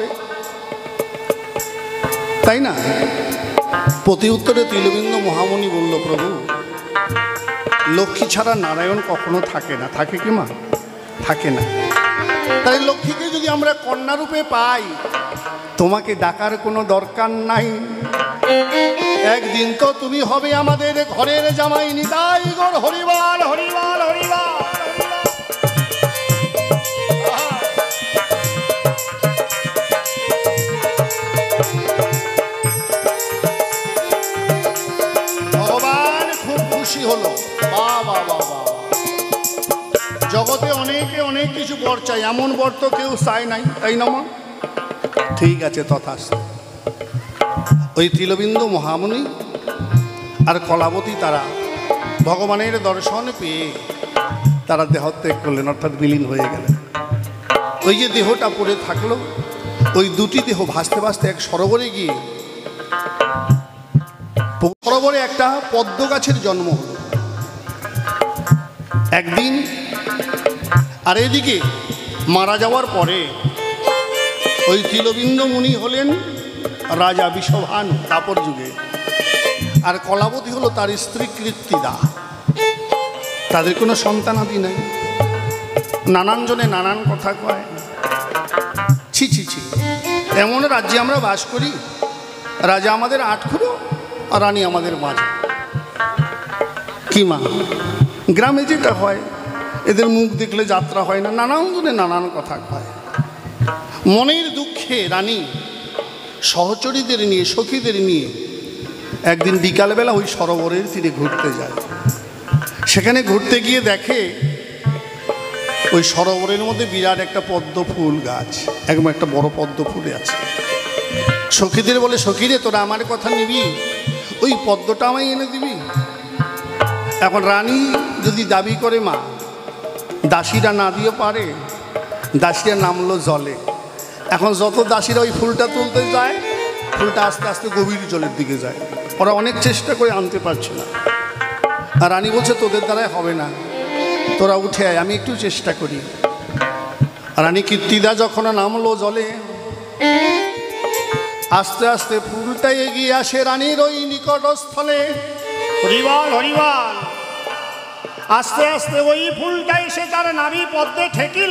তাই না? প্রতি উত্তরে তিলবিন্দু মহামণি বলল প্রভু লক্ষ্মী ছাড়া নারায়ণ কখনো থাকে না। থাকে কি মা? থাকে না। তাই লক্ষ্মীকে যদি আমরা কন্যা রূপে পাই, তোমাকে ডাকার কোনো দরকার নাই। একদিন তো তুমি হবে আমাদের ঘরের জামাই। নিতাই গৌর হরিবল হরিবল হরিবল। ভগবান খুব খুশি হলো। বাবা বাবা, জগতে অনেকে অনেক কিছু বর চাই, এমন বর তো কেউ চায় নাই, তাই না মা? ঠিক আছে, তথাস্তু। ওই তিলবিন্দু মহামণি আর কলাবতী তারা ভগবানের দর্শন পেয়ে তারা দেহত্যাগ করলেন, অর্থাৎ বিলীন হয়ে গেলেন। ওই যে দেহটা পড়ে থাকলো, ওই দুটি দেহ ভাসতে ভাসতে এক সরোবরে গিয়ে, সরোবরে একটা পদ্ম গাছের জন্ম হলো একদিন। আর এদিকে মারা যাওয়ার পরে ওই তিলবিন্দু মুনি হলেন রাজা বিষভানু তাপর যুগে, আর কলাবতী হলো তার স্ত্রী কৃত্তিদা। তাদের কোনো সন্তানাদি নাই, নানান জনে নানান কথা কয়। ছি ছি ছি, এমন রাজ্যে আমরা বাস করি, রাজা আমাদের আটখুরো আর রানী আমাদের মাঝে। কি মা, গ্রামে যেটা হয়, এদের মুখ দেখলে যাত্রা হয় না, নানান জনে নানান কথা কয়। মনের দুঃখে রানী সহচরীদের নিয়ে, সখীদের নিয়ে একদিন বিকালবেলা ওই সরোবরের তীরে ঘুরতে যায়। সেখানে ঘুরতে গিয়ে দেখে ওই সরোবরের মধ্যে বিরাট একটা পদ্ম ফুল গাছ, একদম একটা বড় পদ্ম ফুলে আছে। সখীদের বলে, সখীরে তোরা আমার কথা নিবি, ওই পদ্মটা আমায় এনে দিবি। এখন রানী যদি দাবি করে মা, দাসীরা না দিয়ে পারে, দাসীরা নামলো জলে। এখন যত দাসীরা ওই ফুলটা তুলতে যায়, ফুলটা আস্তে আস্তে গভীর জলের দিকে যায়। ওরা অনেক চেষ্টা করে আনতে পারছে না। আর রানী বলছে তোদের দ্বারাই হবে না, তোরা উঠে আয়, আমি একটু চেষ্টা করি। রানী কীর্তিদা যখন নামলো জলে, আস্তে আস্তে ফুলটা এগিয়ে আসে রানীর ওই নিকটস্থলে। হরিবল হরিবল। আস্তে আস্তে ওই ফুলটা এসে তার নাভি পদ্মে ঠেকিল।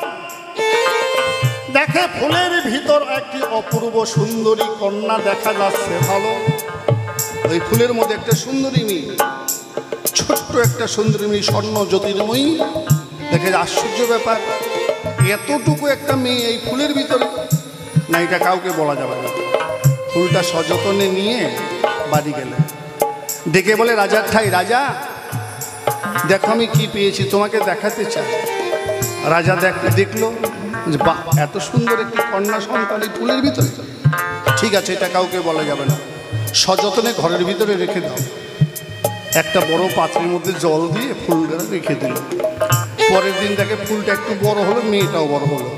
দেখে ফুলের ভিতর একটি অপূর্ব সুন্দরী কন্যা দেখা যাচ্ছে। ভালো, ওই ফুলের মধ্যে একটা সুন্দরী মেয়ে, ছোট্ট একটা সুন্দরী মেয়ে, স্বর্ণ জ্যোতির্ময়ী। দেখে আশ্চর্য ব্যাপার, এতটুকু একটা মেয়ে এই ফুলের ভিতরে, না এটা কাউকে বলা যাবে না। ফুলটা সযত্নে নিয়ে বাড়ি গেলেন, ডেকে বলে, রাজার ঠাই, রাজা দেখো আমি কি পেয়েছি, তোমাকে দেখাতে চাই। রাজা দেখলো যে বাহ, এত সুন্দর একটি কন্যা সন্তান এই ফুলের ভিতরে। ঠিক আছে, এটা কাউকে বলা যাবে না, সযত্নে ঘরের ভিতরে রেখে দাও। একটা বড় পাত্রের মধ্যে জল দিয়ে ফুলটা রেখে দিল। পরের দিন দেখে ফুলটা একটু বড় হলো, মেয়েটাও বড় হলো।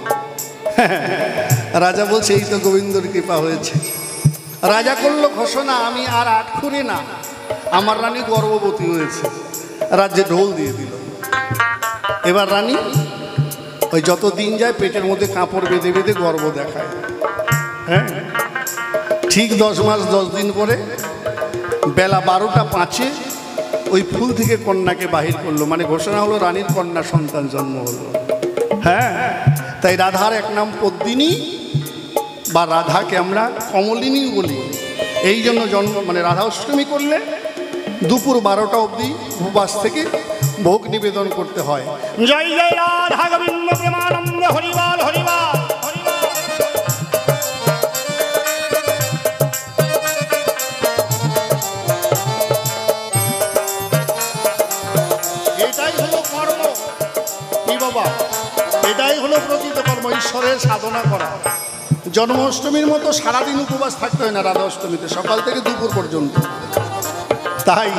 রাজা বলছে এই তো গোবিন্দর কৃপা হয়েছে। রাজা করলো ঘোষণা, আমি আর আটখুরে না, আমার রানী গর্ভবতী হয়েছে। রাজ্যে ঢোল দিয়ে দিল। এবার রানী ওই যত দিন যায় পেটের মধ্যে কাপড় বেঁধে বেঁধে গর্ভ দেখায়। হ্যাঁ, ঠিক 10 মাস 10 দিন পরে বেলা 12টা 5-এ ওই ফুল থেকে কন্যাকে বাহির করলো, মানে ঘোষণা হলো রানীর কন্যা সন্তান জন্ম হলো। হ্যাঁ, তাই রাধার এক নাম পদ্মিনী, বা রাধাকে আমরা কমলিনী বলি। এই জন্য জন্ম, মানে রাধা অষ্টমী করলে দুপুর 12টা অবধি উপবাস থেকে ভোগ নিবেদন করতে হয়। জয় জয় রাধা গোবিন্দ প্রেমানন্দ হরিবল হরিবল। এটাই হলো কর্ম। কি বাবা, এটাই হলো প্রকৃত কর্ম, ঈশ্বরের সাধনা করা। জন্মাষ্টমীর মতো সারাদিন উপবাস থাকতে হয় না রাধা অষ্টমীতে, সকাল থেকে দুপুর পর্যন্ত। তাই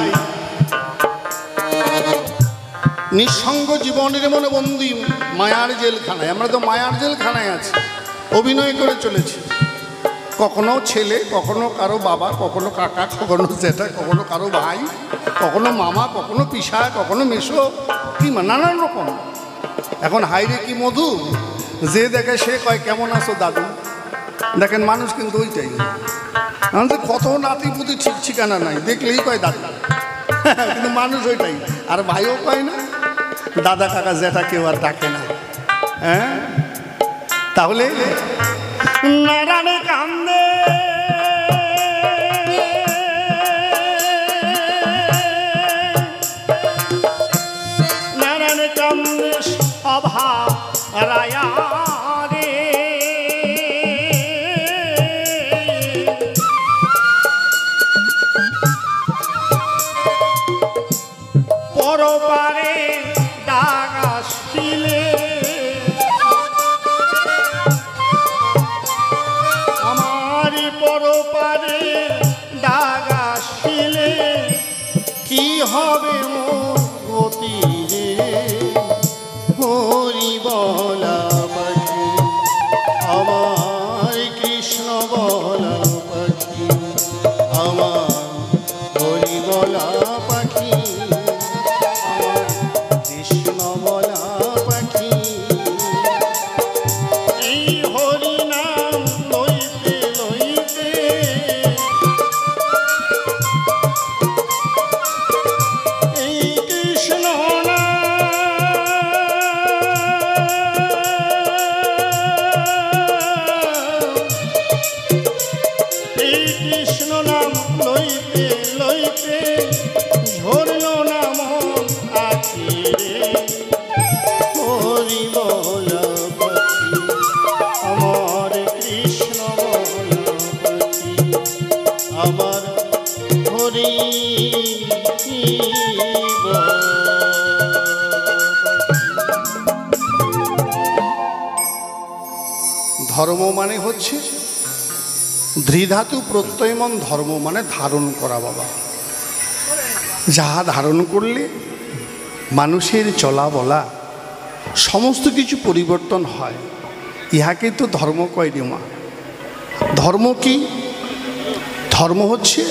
নিঃসঙ্গ জীবনের মনে বন্দি মায়ার জেলখানায়। আমরা তো মায়ার জেলখানায় আছি, অভিনয় করে চলেছি। কখনো ছেলে, কখনো কারো বাবা, কখনো কাকা, কখনো জ্যাঠা, কখনো কারো ভাই, কখনো মামা, কখনো পিসা, কখনো মেশো, কি নানান রকম। এখন হাইরে কি মধু, যে দেখে সে কয় কেমন আছো দাদু। দেখেন মানুষ কিন্তু ওইটাই, আমাদের কত নাতিপুতি ঠিক ঠিকানা নাই, দেখলেই কয় দাদু। কিন্তু মানুষ ওইটাই, আর ভাইও কয় না, দাদা কাকা জ্যাঠা কেউ আর ডাকে না। হ্যাঁ, তাহলে নারায়ণে কান্দে নারায়ণে কান্দে সভা রায়া রে। পরপারে ডাক আসিলে পরপারে ডাক আসিলে, কি হবে মোর গতি রে। হরি বলা পাখি আমার, কৃষ্ণ বলা পাখি আমার, হরি বলা পাখি আমার, কৃষ্ণ বলা পাখি। এই হরি নাম লইতে লইতে এই কৃষ্ণ এই কৃষ্ণ নাম লইতে লইতে ঝরল নাম আখি রে। হরি বলা পাখি আমার, কৃষ্ণ বলা পাখি আমার, হরি বলা পাখি। ধর্ম মানে হচ্ছে ধৃধাতু প্রত্যয়মন, ধর্ম মানে ধারণ করা বাবা। যাহা ধারণ করলে মানুষের চলা বলা সমস্ত কিছু পরিবর্তন হয়, ইহাকে তো ধর্ম কয় রে মা। ধর্ম কি? ধর্ম হচ্ছে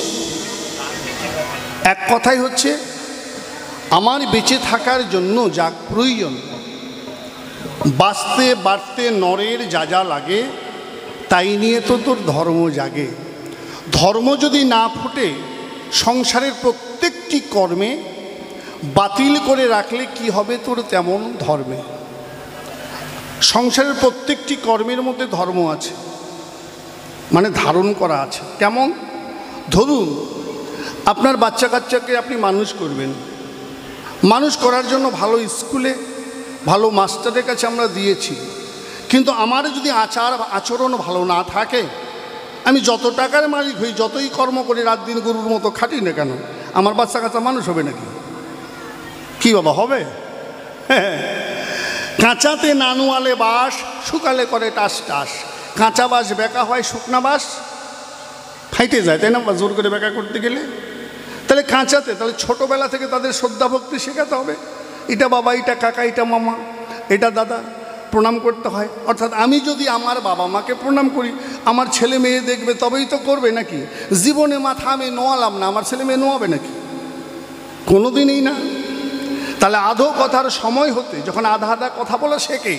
এক কথাই হচ্ছে আমার বেঁচে থাকার জন্য যা প্রয়োজন, বাঁচতে বাড়তে নরের যা যা লাগে তাই নিয়ে তো তোর ধর্ম জাগে। ধর্ম যদি না ফুটে সংসারের প্রত্যেকটি কর্মে বাতিল করে রাখলে কি হবে তোর তেমন ধর্মে। সংসারের প্রত্যেকটি কর্মের মধ্যে ধর্ম আছে, মানে ধারণ করা আছে। কেমন? ধরুন আপনার বাচ্চা কাচ্চাকে আপনি মানুষ করবেন, মানুষ করার জন্য ভালো স্কুলে ভালো মাস্টারের কাছে আমরা দিয়েছি, কিন্তু আমার যদি আচরণ ভালো না থাকে, আমি যত টাকার মালিক হই, যতই কর্ম করি, রাত দিন গরুর মতো খাটি না কেন, আমার বাচ্চা কাচ্চা মানুষ হবে নাকি? কি বাবা হবে? কাঁচাতে নানুয়ালে বাস, শুকালে করে টাস টাস। কাঁচা বাস বেঁকা হয়, শুকনা বাস ফাইটে যায়, তাই না? বা জোর করে বেঁকা করতে গেলে তাহলে কাঁচাতে, তাহলে ছোটোবেলা থেকে তাদের শ্রদ্ধা ভক্তি শেখাতে হবে। এটা বাবা, এটা কাকা, এটা মামা, এটা দাদা, প্রণাম করতে হয়। অর্থাৎ আমি যদি আমার বাবা মাকে প্রণাম করি, আমার ছেলে মেয়ে দেখবে, তবেই তো করবে নাকি? জীবনে মাথা আমি নোয়ালাম না, আমার ছেলে মেয়ে নোয়াবে নাকি? কোনো দিনই না। তাহলে আধো কথার সময় হতে যখন আধা আধা কথা বলা শেখে,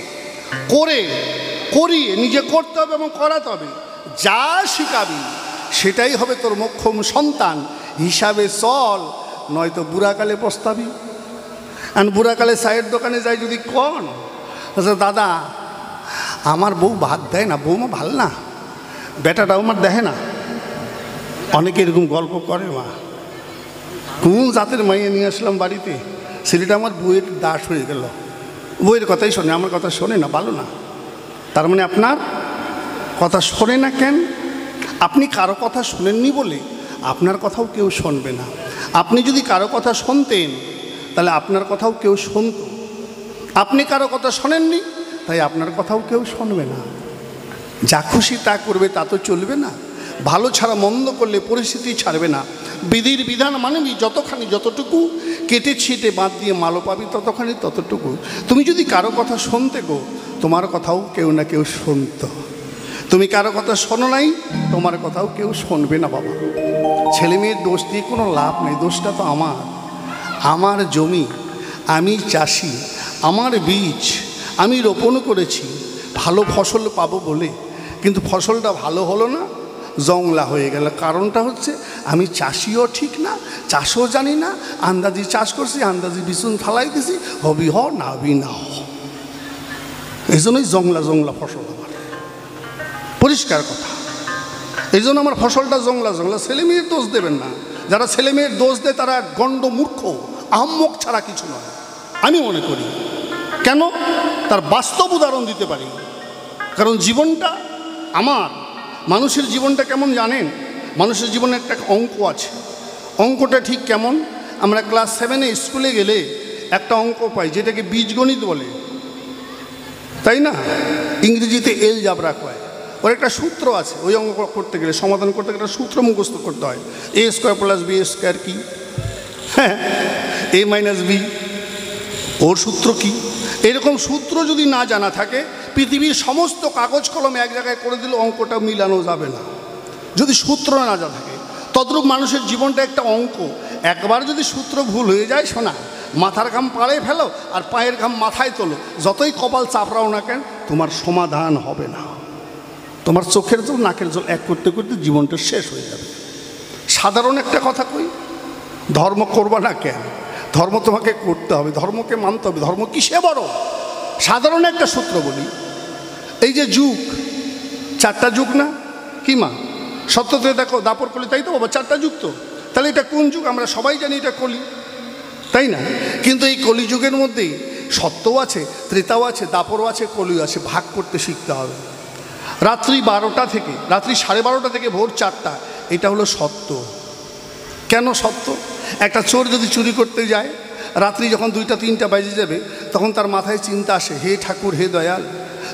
করিয়ে নিজে করতে হবে এবং করাতে হবে। যা শিখাবি সেটাই হবে তোর মোক্ষম সন্তান হিসাবে চল, নয়তো বুড়াকালে পস্তাবি। আর বুড়াকালে চায়ের দোকানে যাই যদি কন, আচ্ছা দাদা আমার বউ ভাত দেয় না, বৌমা ভাল না, বেটাটাও আমার দেখে না, অনেকে এরকম গল্প করে। মা কোন জাতের মাইয়ে নিয়ে আসলাম বাড়িতে, ছেলেটা আমার বউয়ের দাস হয়ে গেল, বউয়ের কথাই শোনে, আমার কথা শোনে না, ভালো না। তার মানে আপনার কথা শোনে না কেন? আপনি কারো কথা শোনেননি বলে আপনার কথাও কেউ শুনবে না। আপনি যদি কারো কথা শুনতেন তাহলে আপনার কথাও কেউ শুনত। আপনি কারো কথা শোনেননি, তাই আপনার কথাও কেউ শুনবে না। যা খুশি তা করবে, তা তো চলবে না। ভালো ছাড়া মন্দ করলে পরিস্থিতি ছাড়বে না। বিধির বিধান মানবি যতখানি, যতটুকু কেটে ছিটে বাদ দিয়ে মালো পাবি ততখানি ততটুকু। তুমি যদি কারো কথা শুনতে গো, তোমার কথাও কেউ না কেউ শুনত। তুমি কারো কথা শোনো নাই, তোমার কথাও কেউ শুনবে না বাবা। ছেলে মেয়ের দোষ দিয়ে কোনো লাভ নেই, দোষটা তো আমার জমি, আমি চাষি, আমার বীজ আমি রোপণ করেছি ভালো ফসল পাবো বলে, কিন্তু ফসলটা ভালো হলো না, জংলা হয়ে গেল। কারণটা হচ্ছে আমি চাষিও ঠিক না, চাষও জানি না, আন্দাজি চাষ করছি, আন্দাজি বিছুন ফালাই দিছি, হবি হ না হবি না হ, এই জন্যই জংলা জংলা ফসল আমার। পরিষ্কার কথা, এই জন্য আমার ফসলটা জংলা জংলা। ছেলে মেয়ের দোষ দেবেন না, যারা ছেলে মেয়ের দোষ দেয় তারা গণ্ড মূর্খ, আহম্মক ছাড়া কিছু নয় আমি মনে করি। কেন? তার বাস্তব উদাহরণ দিতে পারি। কারণ জীবনটা আমার, মানুষের জীবনটা কেমন জানেন? মানুষের জীবনে একটা অঙ্ক আছে। অঙ্কটা ঠিক কেমন? আমরা ক্লাস 7-এ স্কুলে গেলে একটা অঙ্ক পাই, যেটাকে বীজগণিত বলে, তাই না? ইংরেজিতে এলজাবরা কয়। ওর একটা সূত্র আছে, ওই অঙ্ক করতে গেলে, সমাধান করতে গেলে সূত্র মুখস্থ করতে হয়। a² + b² কি? হ্যাঁ, a - b, ওর সূত্র কি? এরকম সূত্র যদি না জানা থাকে, পৃথিবীর সমস্ত কাগজ কলম এক জায়গায় করে দিলে অঙ্কটা মিলানো যাবে না, যদি সূত্র না জানা থাকে। তদ্রূপ মানুষের জীবনটা একটা অঙ্ক। একবার যদি সূত্র ভুল হয়ে যায়, শোনা, মাথার ঘাম পাড়ে ফেলো আর পায়ের ঘাম মাথায় তোলো, যতই কপাল চাপড়াও না কেন, তোমার সমাধান হবে না। তোমার চোখের জল নাকের জল এক করতে করতে জীবনটা শেষ হয়ে যাবে। সাধারণ একটা কথা কই, ধর্ম করবা না কেন? ধর্ম তোমাকে করতে হবে, ধর্মকে মানতে হবে। ধর্ম কিসে বড়? সাধারণ একটা সূত্র বলি, এই যে যুগ, 4টা যুগ না কি মা? সত্যতে দেখো, দাপর কলি, তাই তো বাবা, 4টা যুগ তো। তাহলে এটা কোন যুগ? আমরা সবাই জানি এটা কলি, তাই না? কিন্তু এই কলিযুগের মধ্যেই সত্যও আছে, ত্রেতাও আছে, দাপরও আছে, কলিও আছে। ভাগ করতে শিখতে হবে। রাত্রি 12টা থেকে, রাত্রি 12:30 থেকে ভোর 4টা, এটা হলো সত্য। কেন সত্য? একটা চোর যদি চুরি করতে যায়, রাত্রি যখন 2টা 3টা বাজে যাবে, তখন তার মাথায় চিন্তা আসে, হে ঠাকুর, হে দয়াল,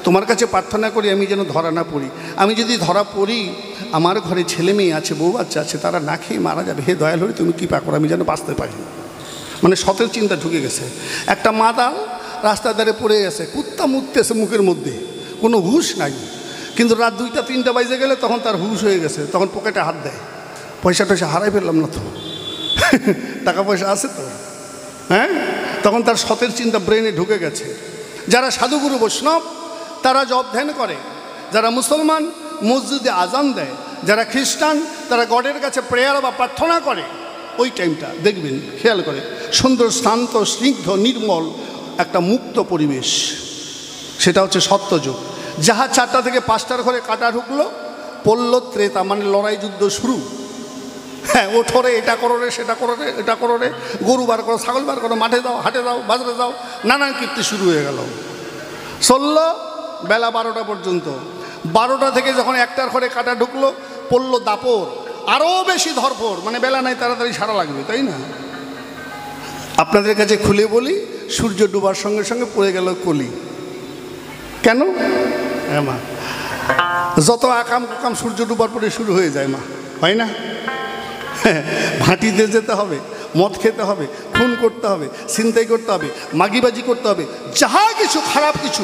তোমার কাছে প্রার্থনা করি আমি যেন ধরা না পড়ি। আমি যদি ধরা পড়ি, আমার ঘরে ছেলে মেয়ে আছে, বউ বাচ্চা আছে, তারা না খেয়ে মারা যাবে। হে দয়াল হরি তুমি কৃপা করো, আমি যেন বাঁচতে পারি। মানে সতের চিন্তা ঢুকে গেছে। একটা মাতাল রাস্তার ধারে পড়ে গেছে, কুত্তা মুততেছে মুখের মধ্যে, কোনো হুঁশ নাই। কিন্তু রাত 2টা 3টা বাজে গেলে তখন তার হুঁশ হয়ে গেছে, তখন পকেটে হাত দেয়, পয়সা টয়সা হারাই ফেললাম না তো, টাকা পয়সা আছে তো, হ্যাঁ? তখন তার সতের চিন্তা ব্রেনে ঢুকে গেছে। যারা সাধুগুরু বৈষ্ণব তারা জপ ধ্যান করে, যারা মুসলমান মসজিদে আজান দেয়, যারা খ্রিস্টান তারা গডের কাছে প্রেয়ার বা প্রার্থনা করে, ওই টাইমটা দেখবেন খেয়াল করে সুন্দর শান্ত স্নিগ্ধ নির্মল একটা মুক্ত পরিবেশ, সেটা হচ্ছে সত্যযুগ। যাহা 4টা থেকে 5টার ঘরে কাটা ঢুকলো, পড়ল ত্রেতা, মানে লড়াই যুদ্ধ শুরু। হ্যাঁ, ওঠরে এটা করো রে, সেটা করো রে, এটা করো রে, গরু বার করো, ছাগল বার করো, মাঠে যাও, হাটে যাও, বাজারে যাও, নানান কীর্তি শুরু হয়ে গেল। চলল বেলা 12টা পর্যন্ত। 12টা থেকে যখন 1টার ঘরে কাটা ঢুকলো, পড়ল দাপর, আরও বেশি ধরপর, মানে বেলা নাই, তাড়াতাড়ি সারা লাগবে, তাই না? আপনাদের কাছে খুলে বলি, সূর্য ডুবার সঙ্গে সঙ্গে পড়ে গেল কলি। কেন? হ্যাঁ মা, যত আকাম কুকাম সূর্য ডুবার পরে শুরু হয়ে যায় মা, হয় না? ভাটিতে যেতে হবে, মদ খেতে হবে, খুন করতে হবে, ছিনতাই করতে হবে, মাগিবাজি করতে হবে, যাহা কিছু খারাপ কিছু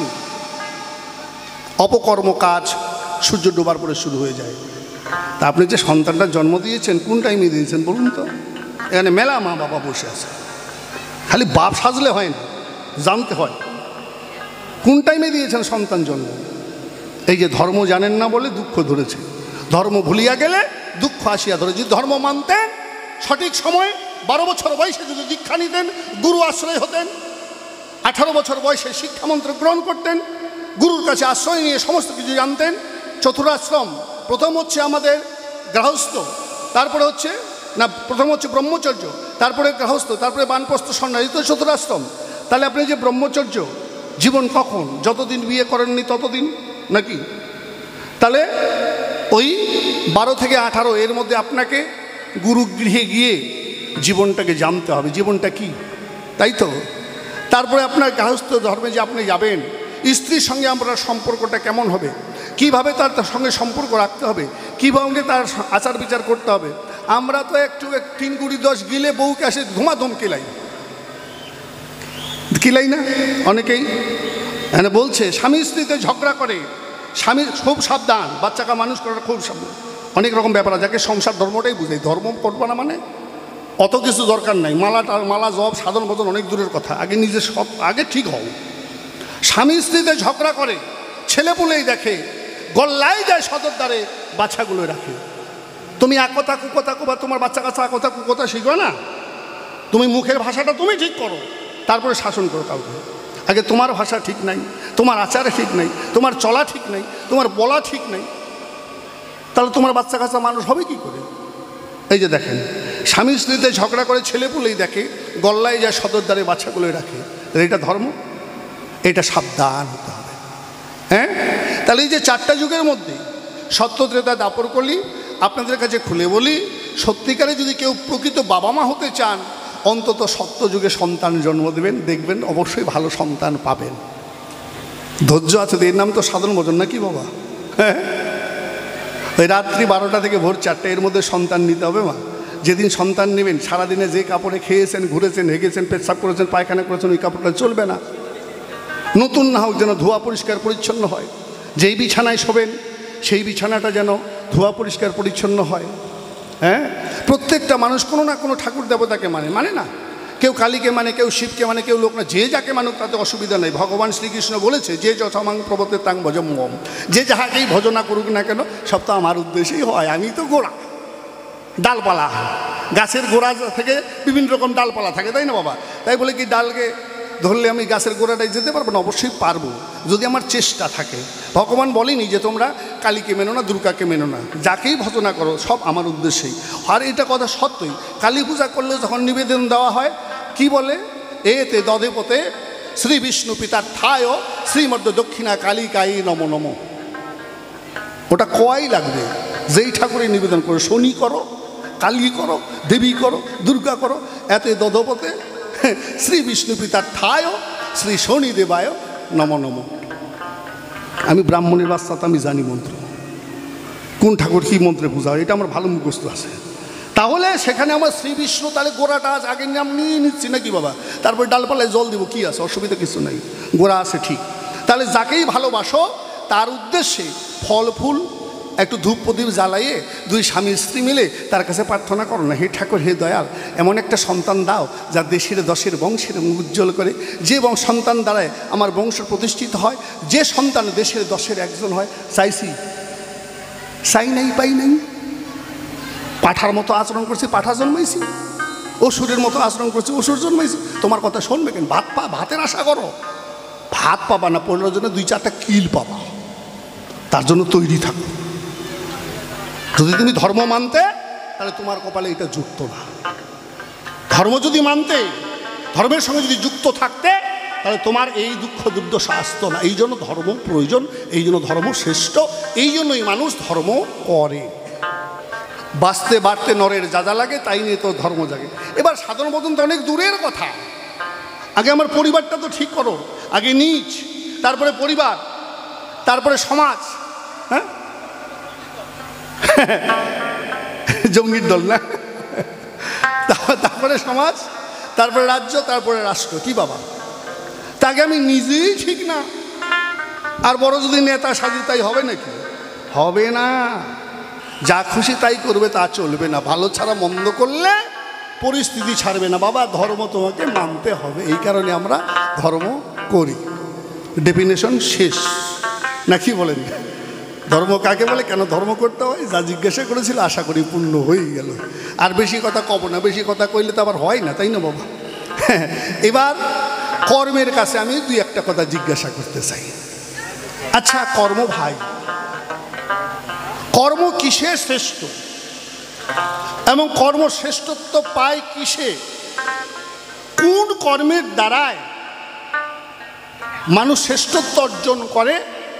অপকর্ম কাজ সূর্য ডোবার পরে শুরু হয়ে যায়। তা আপনি যে সন্তানটা জন্ম দিয়েছেন কোন টাইমে দিয়েছেন বলুন তো? এখানে মেলা মা বাবা বসে আছে, খালি বাপ সাজলে হয় না, জানতে হয় কোন টাইমে দিয়েছেন সন্তান জন্ম। এই যে ধর্ম জানেন না বলে দুঃখ ধরেছে, ধর্ম ভুলিয়া গেলে দুঃখ আসিয়া ধরে। যদি ধর্ম মানতেন সঠিক সময়ে, 12 বছর বয়সে যদি দীক্ষা নিতেন, গুরু আশ্রয় হতেন, 18 বছর বয়সে শিক্ষামন্ত্র গ্রহণ করতেন, গুরুর কাছে আশ্রয় নিয়ে সমস্ত কিছু জানতেন। চতুরাশ্রম, প্রথম হচ্ছে আমাদের গৃহস্থ, তারপরে হচ্ছে না, প্রথম হচ্ছে ব্রহ্মচর্য, তারপরে গৃহস্থ, তারপরে বানপ্রস্থ সন্ন্যাস, তো চতুরাশ্রম। তাহলে আপনি যে ব্রহ্মচর্য জীবন কখন, যতদিন বিয়ে করেননি ততদিন নাকি? তাহলে ওই 12 থেকে 18 এর মধ্যে আপনাকে গুরুগৃহে গিয়ে জীবনটাকে জানতে হবে, জীবনটা কি, তাই তো? তারপরে আপনার গৃহস্থ ধর্মে যে আপনি যাবেন, স্ত্রীর সঙ্গে আপনার সম্পর্কটা কেমন হবে, কিভাবে তার সঙ্গে সম্পর্ক রাখতে হবে, কীভাবে তার আচার বিচার করতে হবে। আমরা তো একটু 3 কুড়ি 10 গিলে বউকে আসে ধুমাধুম কিলাই না অনেকেই। হ্যাঁ, বলছে স্বামী স্ত্রীতে ঝগড়া করে, স্বামী খুব সাবধান, বাচ্চাকে মানুষ করাটা খুব সাবধান, অনেক রকম ব্যাপার আছে। যাকে সংসার ধর্মটাই বুঝাই, ধর্ম করবো না মানে অত কিছু দরকার নাই, মালা জব সাধন ভজন অনেক দূরের কথা, আগে নিজে সব আগে ঠিক হও। স্বামী স্ত্রীতে ঝগড়া করে, ছেলেপুলেই দেখে, গল্লাই যায় সদর দ্বারে, বাচ্চাগুলো রাখে। তুমি এক কথা কুকথা বা তোমার বাচ্চা কাছে কথা কুকথা শিখো না, তুমি মুখের ভাষাটা তুমি ঠিক করো, তারপরে শাসন করো কাউকে। আগে তোমার ভাষা ঠিক নাই, তোমার আচার ঠিক নাই, তোমার চলা ঠিক নাই, তোমার বলা ঠিক নাই, তাহলে তোমার বাচ্চা কাচ্চা মানুষ হবে কি করে? এই যে দেখেন, স্বামী স্ত্রীতে ঝগড়া করে ছেলেপুলেই দেখে, গল্লায় যায় সদর দ্বারে, বাচ্চাগুলোই রাখে। তাহলে এটা ধর্ম? এটা সাবধান হতে হবে। হ্যাঁ, তাহলে এই যে 4টা যুগের মধ্যে সত্য ত্রেতা দাপর কলি, আপনাদের কাছে খুলে বলি, সত্যিকারে যদি কেউ প্রকৃত বাবা মা হতে চান, অন্তত সত্য যুগে সন্তান জন্ম দেবেন, দেখবেন অবশ্যই ভালো সন্তান পাবেন। ধৈর্য আছে তো, এর নাম তো সাধন ভজন নাকি বাবা? হ্যাঁ, ওই রাত্রি 12টা থেকে ভোর 4টা এর মধ্যে সন্তান নিতে হবে মা। যেদিন সন্তান নেবেন, সারাদিনে যে কাপড়ে খেয়েছেন, ঘুরেছেন, হেগেছেন, পেশাব করেছেন, পায়খানা করেছেন, ওই কাপড়টা চলবে না। নতুন না হোক, যেন ধোয়া পরিষ্কার পরিচ্ছন্ন হয়। যেই বিছানায় শোবেন সেই বিছানাটা যেন ধোয়া পরিষ্কার পরিচ্ছন্ন হয়। হ্যাঁ, প্রত্যেকটা মানুষ কোনো না কোনো ঠাকুর দেবতাকে মানে না, কেউ কালীকে মানে, কেউ শিবকে মানে, কেউ লোক না, যে যাকে মানুক তাতে অসুবিধা নেই। ভগবান শ্রীকৃষ্ণ বলেছে, যে যথামাং প্রবতে তাং ভজম মম, যে যাহাকেই ভজনা করুক না কেন, সব তো আমার উদ্দেশ্যেই হয়। আমি তো গোড়া, ডালপালা, গাছের গোড়া থেকে বিভিন্ন রকম ডালপালা থাকে, তাই না বাবা? তাই বলে কি ডালকে ধরলে আমি গাছের গোড়াটায় যেতে পারবো না? অবশ্যই পারবো, যদি আমার চেষ্টা থাকে। ভগবান বলেনি যে তোমরা কালীকে মেনো না, দুর্গাকে মেনো না, যাকেই ভজনা করো সব আমার উদ্দেশ্যেই। আর এটা কথা সত্যই, কালী পূজা করলে যখন নিবেদন দেওয়া হয়, কি বলে? এতে দদেপতে শ্রী বিষ্ণু পিতার ঠায় শ্রীমধ্য দক্ষিণা কালিকাই নম নম। ওটা কয় লাগবে, যেই ঠাকুরের নিবেদন করো, শনি করো, কালী করো, দেবী করো, দুর্গা করো, এতে দদপতে শ্রী বিষ্ণু পিতার ঠায় শ্রী শনি দেবায় নম নম। আমি ব্রাহ্মণের বাচ্চা, তো আমি জানি মন্ত্র, কোন ঠাকুর কী মন্ত্রে পূজা হয়, এটা আমার ভালো মুখস্থ আছে। তাহলে সেখানে আমার শ্রী বিষ্ণু, তাহলে গোড়াটা আজ আগের নাম নিয়ে নিচ্ছি নাকি বাবা, তারপরে ডালপালায় জল দিব, কি আছে, অসুবিধা কিছু নাই, গোড়া আছে ঠিক। তাহলে যাকেই ভালোবাসো তার উদ্দেশ্যে ফল ফুল একটু ধূপ প্রদীপ জ্বালাইয়ে দুই স্বামী স্ত্রী মিলে তার কাছে প্রার্থনা করো না, হে ঠাকুর, হে দয়াল, এমন একটা সন্তান দাও যা দেশের দশের বংশের মুখ উজ্জ্বল করে, যে সন্তান দ্বারায় আমার বংশ প্রতিষ্ঠিত হয়, যে সন্তান দেশের দশের একজন হয়। চাইছি, চাই নাই, পাই নাই। পাঠার মতো আচরণ করছি, পাঠা জন্মাইছি, অসুরের মতো আচরণ করছি, অসুর জন্মাইছি। তোমার কথা শুনবে কেন? ভাতের আশা করো, ভাত পাবা না, পড়ার জন্য দুই চারটা কিল পাবা, তার জন্য তৈরি থাকো। যদি তুমি ধর্ম মানতে, তাহলে তোমার কপালে এটা যুক্ত না। ধর্ম যদি মানতে, ধর্মের সঙ্গে যদি যুক্ত থাকতে, তাহলে তোমার এই দুঃখ দুর্দশা আসতো না। এই জন্য ধর্ম প্রয়োজন, এই জন্য ধর্ম শ্রেষ্ঠ, এই জন্যই মানুষ ধর্ম করে। বাঁচতে বাড়তে নরের যা যা লাগে তাই নিয়ে তো ধর্ম জাগে। এবার সাধারণ মতন তো অনেক দূরের কথা। আগে আমার পরিবারটা তো ঠিক করো, আগে নিজ, তারপরে পরিবার, তারপরে সমাজ। হ্যাঁ, জঙ্গির দল না, তারপরে সমাজ, তারপরে রাজ্য, তারপরে রাষ্ট্র। কি বাবা, তাকে আমি নিজেই ঠিক না, আর বড় যদি নেতা সাজি তাই হবে নাকি? হবে না। যা খুশি তাই করবে তা চলবে না। ভালো ছাড়া মন্দ করলে পরিস্থিতি ছাড়বে না। বাবা, ধর্ম তোমাকে মানতে হবে, এই কারণে আমরা ধর্ম করি। ডেফিনেশন শেষ, নাকি বলেন? ধর্ম কাকে বলে, কেন ধর্ম করতে হয়, যা জিজ্ঞাসা করেছিল আশা করি পূর্ণ হয়ে গেল। আর বেশি কথা কব না, বেশি কথা কইলে তো আবার হয় না, তাই না বাবা? এবার কর্মের কাছে আমি দুই একটা কথা জিজ্ঞাসা করতে চাই। আচ্ছা কর্ম ভাই, কর্ম কিসে শ্রেষ্ঠ এবং কর্ম শ্রেষ্ঠত্ব পায় কিসে? কোন কর্মের দ্বারায় মানুষ শ্রেষ্ঠত্ব অর্জন করে?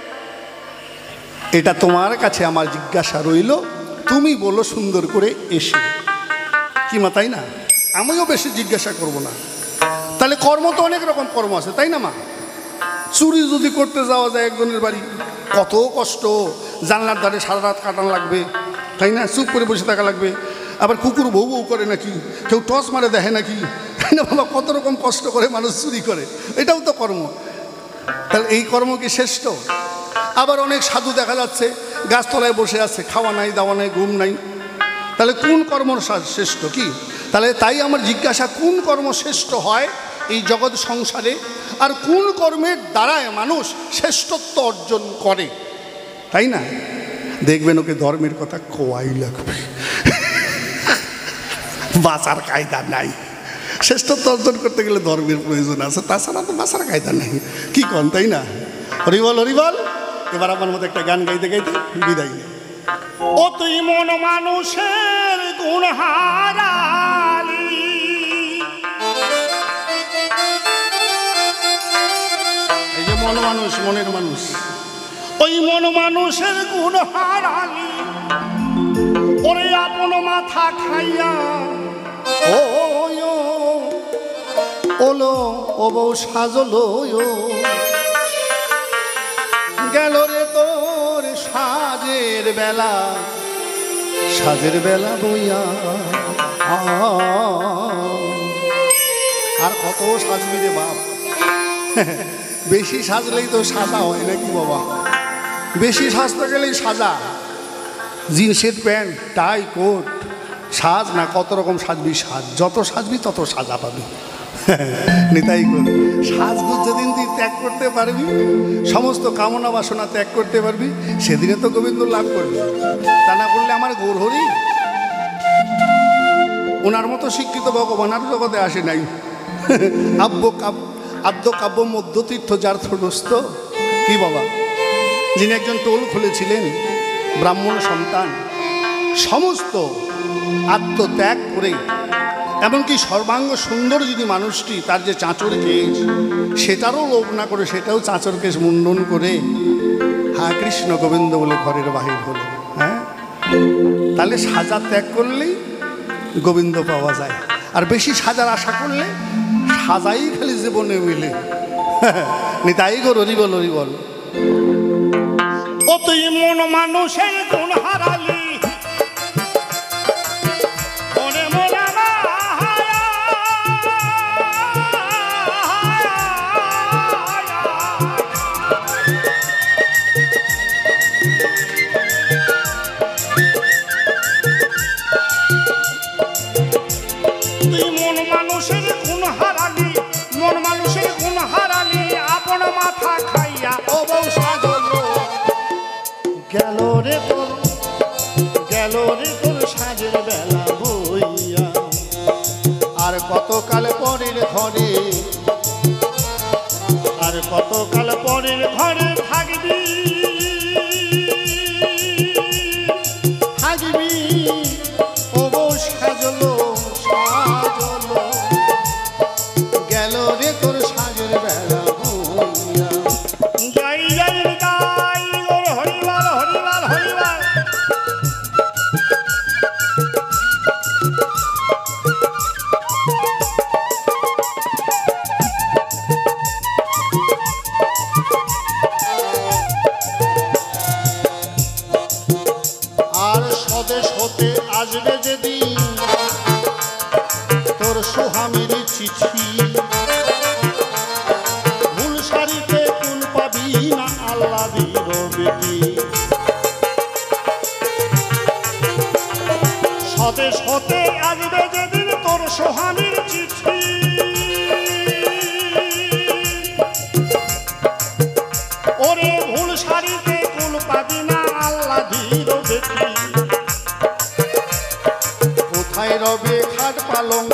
এটা তোমার কাছে আমার জিজ্ঞাসা রইল, তুমি বলো সুন্দর করে এসে। কি মা, তাই না? আমিও বেশি জিজ্ঞাসা করব না। তাহলে কর্ম তো অনেক রকম কর্ম আছে, তাই না মা? চুরি যদি করতে যাওয়া যায় একজনের বাড়ি, কত কষ্ট, জানলার ধারে সারা রাত কাটানো লাগবে, তাই না? চুপ করে বসে থাকা লাগবে। আবার কুকুর বউ বউ করে নাকি, কেউ টস মারে দেখে নাকি, তাই না বাবা? কত রকম কষ্ট করে মানুষ চুরি করে, এটাও তো কর্ম। তাহলে এই কর্ম কি শ্রেষ্ঠ? আবার অনেক সাধু দেখা যাচ্ছে গাছতলায় বসে আছে, খাওয়া নাই, দাওয়া নাই, ঘুম নাই। তাহলে কোন কর্ম শ্রেষ্ঠ? কি তাহলে? তাই আমার জিজ্ঞাসা, কোন কর্ম শ্রেষ্ঠ হয় এই জগৎ সংসারে, আর কোন কর্মের দ্বারায় মানুষ শ্রেষ্ঠত্ব অর্জন করে, তাই না? দেখবেন ওকে ধর্মের কথা কোয়াই লাগবে, বাঁচার কায়দা নাই। শ্রেষ্ঠত্ব অর্জন করতে গেলে ধর্মের প্রয়োজন আছে, তাছাড়া তো বাঁচার কায়দা নাই। কি কন, তাই না? হরিবল হরিবল। এবার আমার মতো একটা গান গাইতে গাইতে বিদায় নেই। ও তুই মন মানুষের গুণ হারালি, এই যে মন মানুষ, মনের মানুষ, ওই মন মানুষের গুণ হারালি, ওরে আপন মাথা খাইয়া ও ওলো ও বউ সাজলো গেল রে তোর সাজের বেলা, সাজের বেলা বইয়া। আর কত সাজবি রে বাপ, বেশি সাজলেই তো সাজা হয় নাকি বাবা? বেশি সাজতে গেলেই সাজা, জিন্সের প্যান্ট, টাই, কোট, সাজ না, কত রকম সাজবি, সাজ যত সাজবি তত সাজা পাবি। নিতাই কর, সাজগুজ যেদিন তুই ত্যাগ করতে পারবি, সমস্ত কামনা বাসনা ত্যাগ করতে পারবি, সেদিনে তো গোবিন্দ লাভ করবি। তা না করলে আমার গৌরহরি, ওনার মতো শিক্ষিত ভগবান আর জগতে আসে নাই। আদ্য কাব্য মধ্যতীর্থ যার থ্রদস্ত। কি বাবা, যিনি একজন টোল খুলেছিলেন, ব্রাহ্মণ সন্তান, সমস্ত আত্মত্যাগ করে, এমনকি সর্বাঙ্গ সুন্দর যদি মানুষটি, তার যে চাঁচর কেশ, সেটারও লোভ না করে সেটাও চাঁচর কেশ মুন্ডন করে হ্যাঁ কৃষ্ণ গোবিন্দ বলে ঘরের বাহির হলো। হ্যাঁ, তাহলে সাজা ত্যাগ করলেই গোবিন্দ পাওয়া যায়, আর বেশি সাজার আশা করলে সাজাই খালি জীবনে মিলে। নিতাই গো হরিবল হরিবল। ও তুই মন মানুষের গুণ হারালি ওরে মন তুই মন মানুষের গুণ হারালি মন মানুষের গুণ হারালি আপন মাথা খাইয়া ও বউ সাজলো গেল রে তোর সাজের বেলা বইয়া আর কতকাল পরের ঘরে আর কতকাল পরের ঘরে থাকবি থাকবি ও বউ সাজলো গেল রে তোর সাজের বেলা বইয়া। জয় জয় গাই গোর হরিবাল হরিবাল হরিবাল আর স্বদেশ হতে আসবে যেদিন তোর সোহামির চিঠি ভুল সারিতে কুল পাবি না আল্লাহ দিল বেটি স্বদেশ হতে আসবে যেদিন তোর সোহামির চিঠি ওরে ভুল সারিতে কুল পাবি না আল্লাহ দিল বেটি কোথায় রবে খাট পালঙ্ক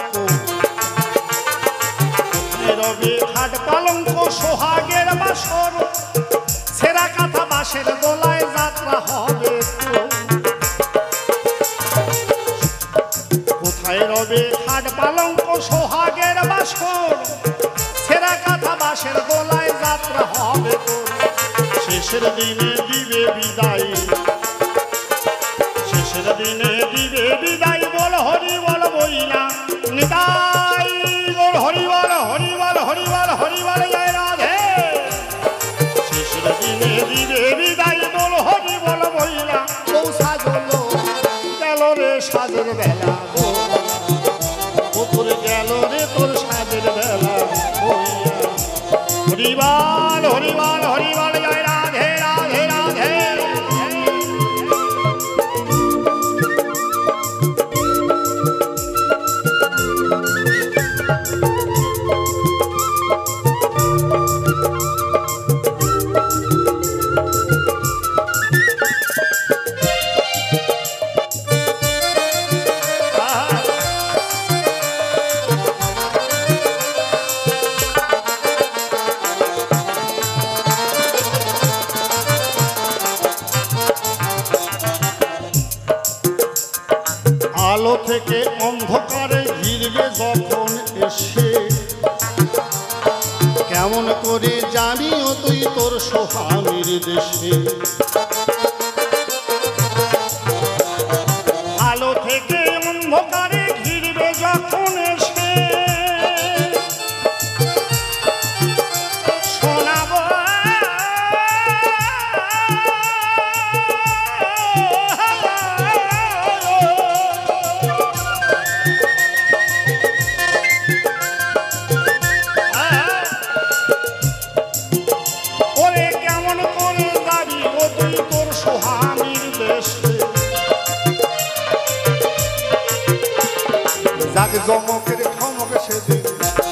রবি খাট পালঙ্ক সোহাগের বাসর সেরা কাঁথা বাঁশের দোলায় যাত্রা হবে তো কোথায় রবে খাট পালঙ্ক সোহাগের বাসর সেরা কাঁথা বাঁশের দোলায় যাত্রা হবে তো শেষের দিনে দিবে বিদায় শেষের দিনে দিবে বিদায় বল হরি বল বইলা নিতাই বল হরি বল হরি বল হরি বল হরি বল জয় রাধে শেষের দিনে দিবে বিদায় বল হরি বল বইলা বউ সাজলো গেল রে সাজের বেলা ওপরে গেল রে তোর সাজের বেলা বইয়া। হরিবাল হরিবাল হরিবাল জয় রাধে রাধে রাধে আলো থেকে অন্ধকারে ঘিরবে যখন এসে কেমন করে জানিও তুই তোর সোহামির দেশে আলো থেকে অন্ধকারে ঘিরবে যখন এসে শোনাব ওরে কেমন করে দাবি ও তুই তোর সোহামির দেশে যাক জমকের ঠমকে সেদিন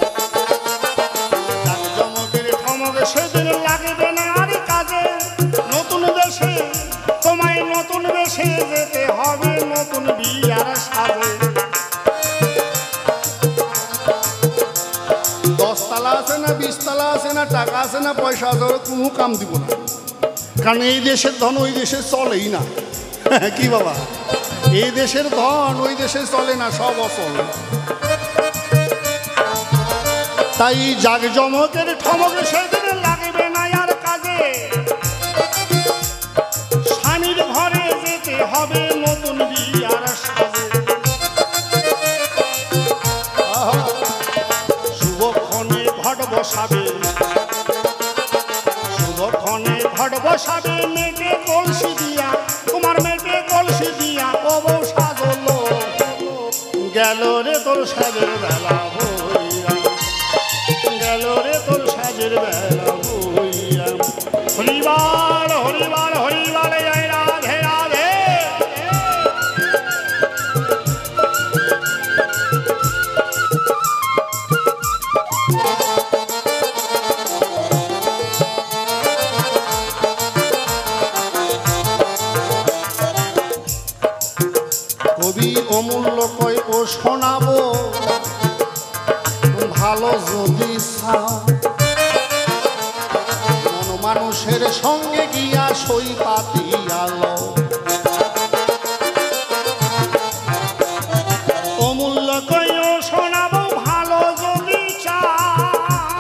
যাক জমকের ঠমকে সেদিন লাগবে না আর কাজে নতুন দেশে তোমায় নতুন বেশে যেতে হবে নতুন বিয়ার সাজে 10 তালা আছে না 20 তালা আছে না টাকা আছে না পয়সা আছে ওরা কোনো কাম দিব না কারণ এই দেশের ধন ওই দেশে চলেই না কি বাবা এই দেশের ধন ওই দেশে চলে না সব অচল তাই জাগ জমকের ঠমকে সেদিন লাগবে না আর কাজে স্বামীর ঘরে যেতে হবে নতুন বিয়ার সাজে শুভক্ষণে ঘট বসাবে শুভক্ষণে ঘট বসাবে মেটে কলসি দিয়া, তোমার মেটে কলসি দিয়া, ও বউ সাজলো গেল রে তোর সাজের বেলা হইয়া, গেল রে তোর সাজের বেলা হইয়া। হরিবার হরিবার হরিবার জয় রাধে রাধে। কবি অমূল্য কয় ও শোনাবো ভালো যদি চাও, মন মানুষের সঙ্গে গিয়া সই পাতিয়ালো। অমূল্য কইও শোনাবো ভালো যদি চাও,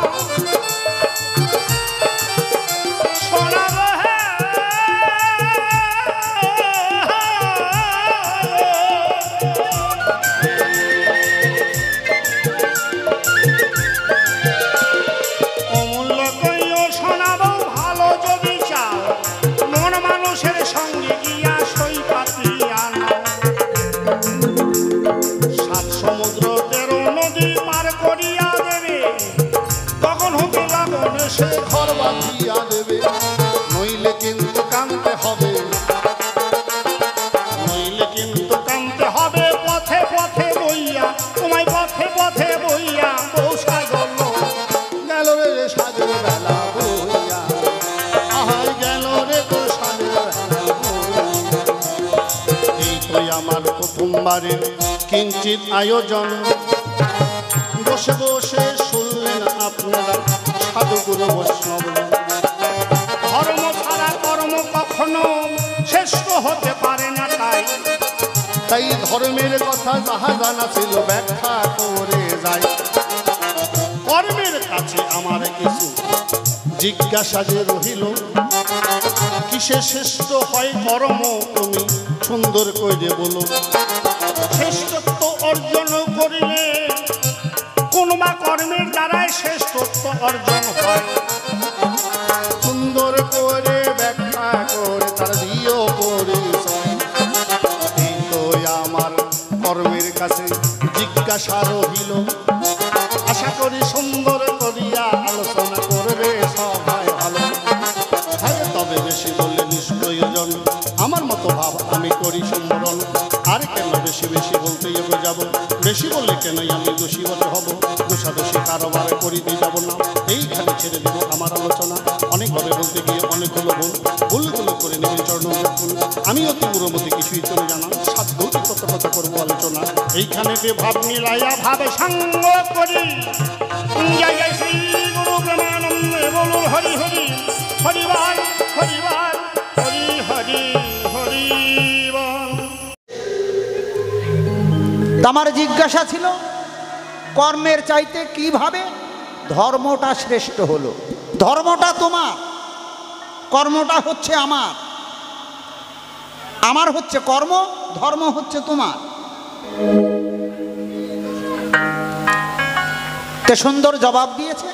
শোনাবো অমূল্য কইও শোনাবো ভালো যদি চাও, মন মানুষের সঙ্গে গিয়া সই পাতিয়া নাও। সাত সমুদ্র 13 নদী পার করিয়া দেবে, তখন হবে লাগন সে ঘর বাঁধিয়া দেবে, নইলে কিন্তু কানতে হবে, নইলে কিন্তু কানতে হবে পথে পথে বইয়া, তোমায় পথে পথে বইয়া বউ সাজল গেল রে সাজের বেলা হইয়া, আহাই গেল রে তোর সাজের বেলা হইয়া। এই তো আমার প্রথমবারের কিঞ্চিত আয়োজন, বসে বসে শুনলেন আপনারা সাধুগুরু বৈষ্ণব। ধর্ম ছাড়া কর্ম কখনো শ্রেষ্ঠ হতে পারে না, তাই তাই ধর্মের কথা যাহা জানা ছিল ব্যাখ্যা করে যায়। কর্মের কাছে আমার কিছু জিজ্ঞাসা যে রহিল, কিসে শ্রেষ্ঠ হয় কর্ম তুমি সুন্দর করে বলো। শ্রেষ্ঠত্ব অর্জন করিলে কোন বা কর্মের দ্বারাই শ্রেষ্ঠত্ব অর্জন হয়। সুন্দর করে ব্যাখ্যা করে তার দিও পরিচয়। এই তো আমার কর্মের কাছে জিজ্ঞাসা রহিল, আশা করি সুন্দর করিয়া আলোচনা করবে সবাই ভালো। হ্যাঁ, তবে বেশি বললে নিষ্প্রয়োজন, আমার মতো ভাব আমি করি সম্বরণ। আর কেন বেশি বেশি বলতে যাব, বেশি বললে কেনই আমি দোষী হতে হব। দোষাদোষী কারোবার করিতে যাব না, এইখানে ছেড়ে দেব আমার আলোচনা। অনেকভাবে বলতে গিয়ে অনেকগুলো ভুলগুলো করে নেবে চরণ যখন। আমি অতি মুরমতি কিছুই চলে জানা, সাধ্য কত কথা করবো আলোচনা। এইখানে যে ভাব মিলাইয়া ভাবে সঙ্গ করি, জয় জয় শ্রী গুরু প্রেমানন্দে বলুন হরি হরি, হরিবার হরিবার হরি হরি হরিবার। আমার জিজ্ঞাসা ছিল কর্মের চাইতে কিভাবে ধর্মটা শ্রেষ্ঠ হলো। ধর্মটা তোমার, কর্মটা হচ্ছে আমার। আমার হচ্ছে কর্ম, ধর্ম হচ্ছে তোমার। তে সুন্দর জবাব দিয়েছে,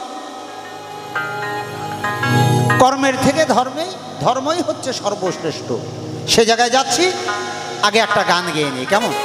কর্মের থেকে ধর্মই হচ্ছে সর্বশ্রেষ্ঠ। সে জায়গায় যাচ্ছি, আগে একটা গান গেয়ে নিই, কেমন?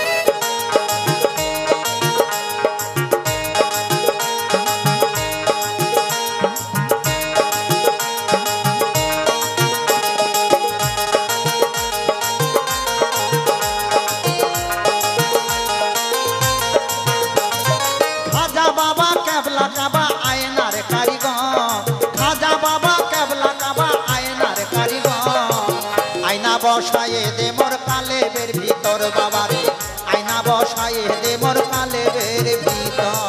খাজা বাবা কেবলা কাবা আয়নার কারিগর, খাজা বাবা কেবলা কাবা আয়নার কারিগর। আয়না বসায়ে দে মোর কালেবের ভিতর বাবারে, আয়না বসায়ে দে মোর কালেবের ভিতর।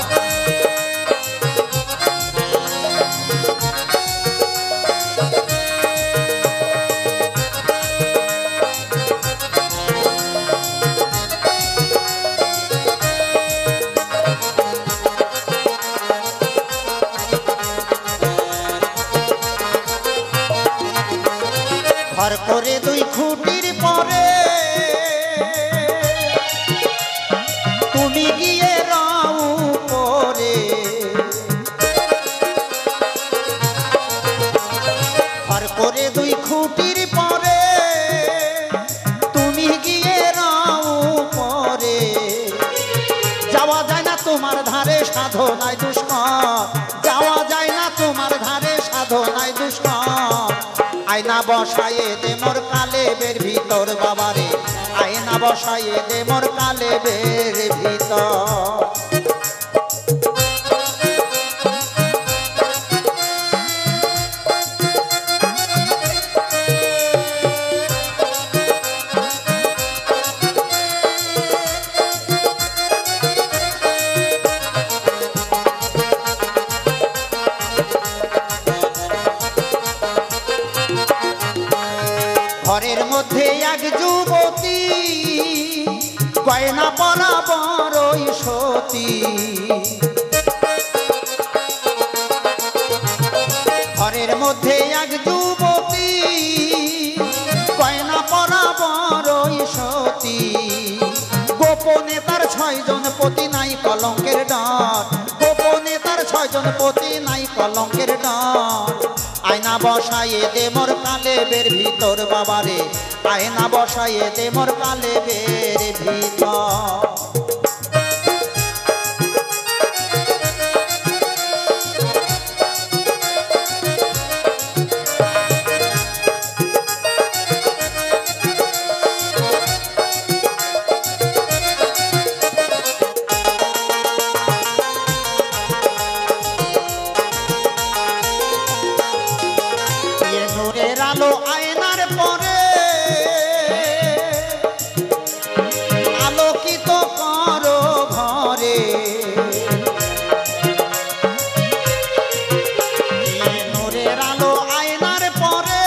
ঘর করে দুই খুঁটির পরে তুমি গিয়ে রাও পরে। ঘর করে দুই খুঁটির পরে তোমার ধারে সাধনায় দুষ্কর, যাওয়া যায় না তোমার ধারে সাধনায় দুষ্কর। আয়না বসায়ে দে মোর কালেবের ভিতর বাবারে, আয়না বসায়ে দে মোর কালেবের ভিতর। ঘরের মধ্যে এক যুবতী, গয়না পরা বড়ই সতী। ঘরের মধ্যে এক যুবতী, গয়না পরা বড়ই সতী। গোপনে তার 6 জন পতি, নাই কলঙ্কের ডর। গোপনে তার 6 জন পতি, নাই কলঙ্কের ডর। আয়না বসায়ে দে মোর কালেবের ভিতর বাবারে, আয়না বসায়ে দে মোর কালেবের ভিতর। আলো আয়নার পরে আলোকিত করো ঘরে, নূরের আলো আয়নার পরে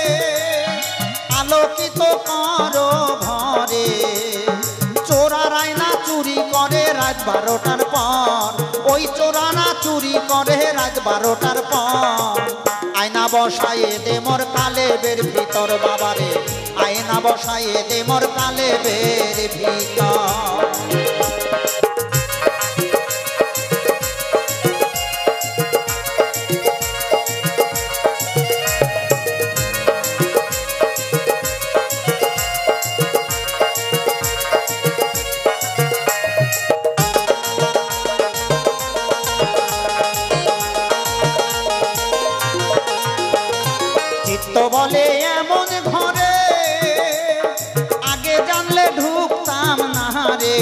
আলোকিত করো ঘরে। চোরার আয়না চুরি করে রাত 12টার পর, ওই চোরানা চুরি করে রাত 12টার পর। আয়না বসায়ে দে মোর কালেবের ভিতর বাবারে, আয়না বসায়ে দে মোর কালেবের ভিতর। চিত্ত বলে এমন ঘরে, আগে জানলে ঢুকতাম না রে।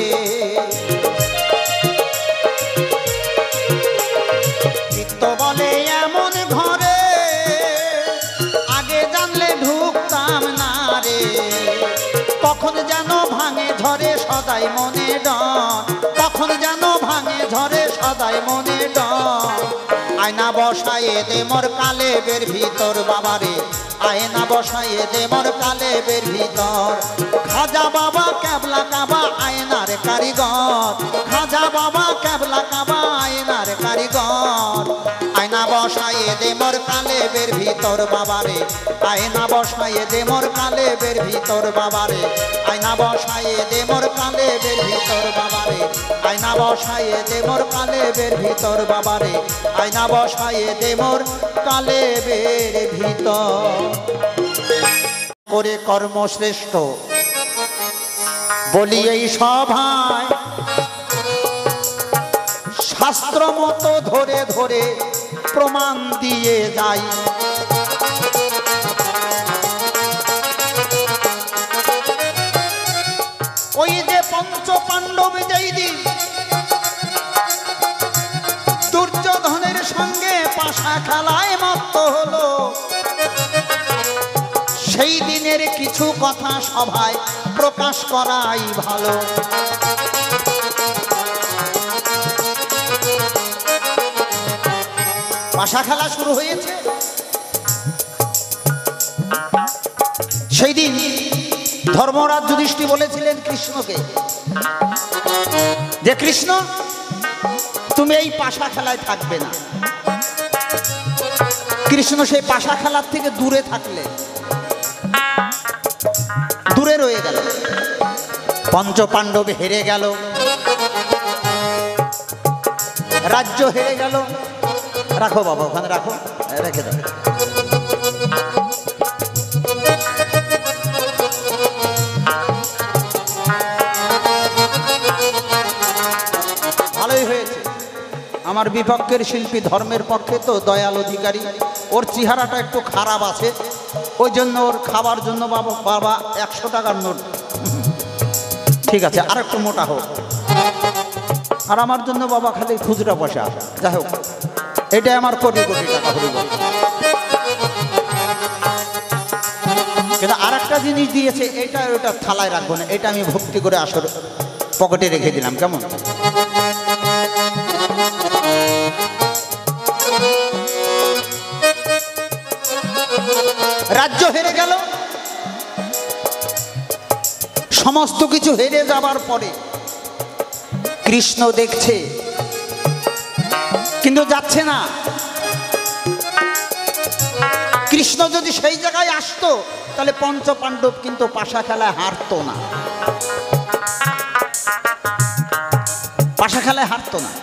চিত্ত বলে এমন ঘরে, আগে জানলে ঢুকতাম না রে। কখন যেন ভাঙে ঝরে সদাই মনে ডর, কখন যেন ভাঙে ঝরে সদাই মনে ডর। আয়না বসায়ে দে মোর কালেবের ভিতর বাবারে, আয়না বসায়ে দে মোর কালেবের ভিতর। খাজা বাবা ক্যাবলা কাবা আয়নার কারিগর, খাজা বাবা ক্যাবলা কাবা আয়নার কারিগর। আয়না বসায়ে দে মোর কালেবের ভিতর বাবারে, আয়না বসায়ে দে মোর কালেবের ভিতর বাবারে, আয়না বসায়ে দে মোর কালেবের ভিতর বাবারে, আয়না বসায়ে দে মোর কালেবের ভিতর বাবারে, আয়না বসায়ে দে মোর কালেবের ভিতর। করে কর্মশ্রেষ্ঠ বলি এই সভায়, শাস্ত্র মতো ধরে ধরে প্রমাণ দিয়ে যাই। ওই যে পঞ্চ পাণ্ডব যেই দিন দুর্যোধনের সঙ্গে পাশা খেলায় মত্ত হলো, সেই দিনের কিছু কথা সভায় প্রকাশ করাই ভালো। পাশা খেলা শুরু হয়েছে সেই দিন। ধর্মরাজ যুধিষ্ঠির বলেছিলেন কৃষ্ণকে যে কৃষ্ণ তুমি এই পাশা খেলায় থাকবে না। কৃষ্ণ সেই পাশা খেলার থেকে দূরে থাকলে, দূরে রয়ে গেল। পঞ্চ পাণ্ডব হেরে গেল, রাজ্য হেরে গেল। রাখো বাবা, ওখানে রাখো, রেখে দাও। ভালোই হয়েছে। আমার বিপক্ষের শিল্পী ধর্মের পক্ষে তো দয়াল অধিকারী, ওর চেহারাটা একটু খারাপ আছে, ওই জন্য ওর খাবার জন্য বাবা বাবা 100 টাকার নোট। ঠিক আছে, আর একটু মোটা হোক। আর আমার জন্য বাবা খালি খুচরা পয়সা। যাই হোক, এটাই আমার কোটি কোটি টাকা হয়ে গেল। কিন্তু আর একটা জিনিস দিয়েছে, এটা ওটা থালায় রাখবো না, এটা আমি ভক্তি করে আসর পকেটে রেখে দিলাম। কেমন? রাজ্য হেরে গেল। সমস্ত কিছু হেরে যাবার পরে কৃষ্ণ দেখছে, কিন্তু যাচ্ছে না। কৃষ্ণ যদি সেই জায়গায় আসতো তাহলে পঞ্চ পাণ্ডব কিন্তু পাশা খেলায় হারতো না, পাশা খেলায় হারতো না।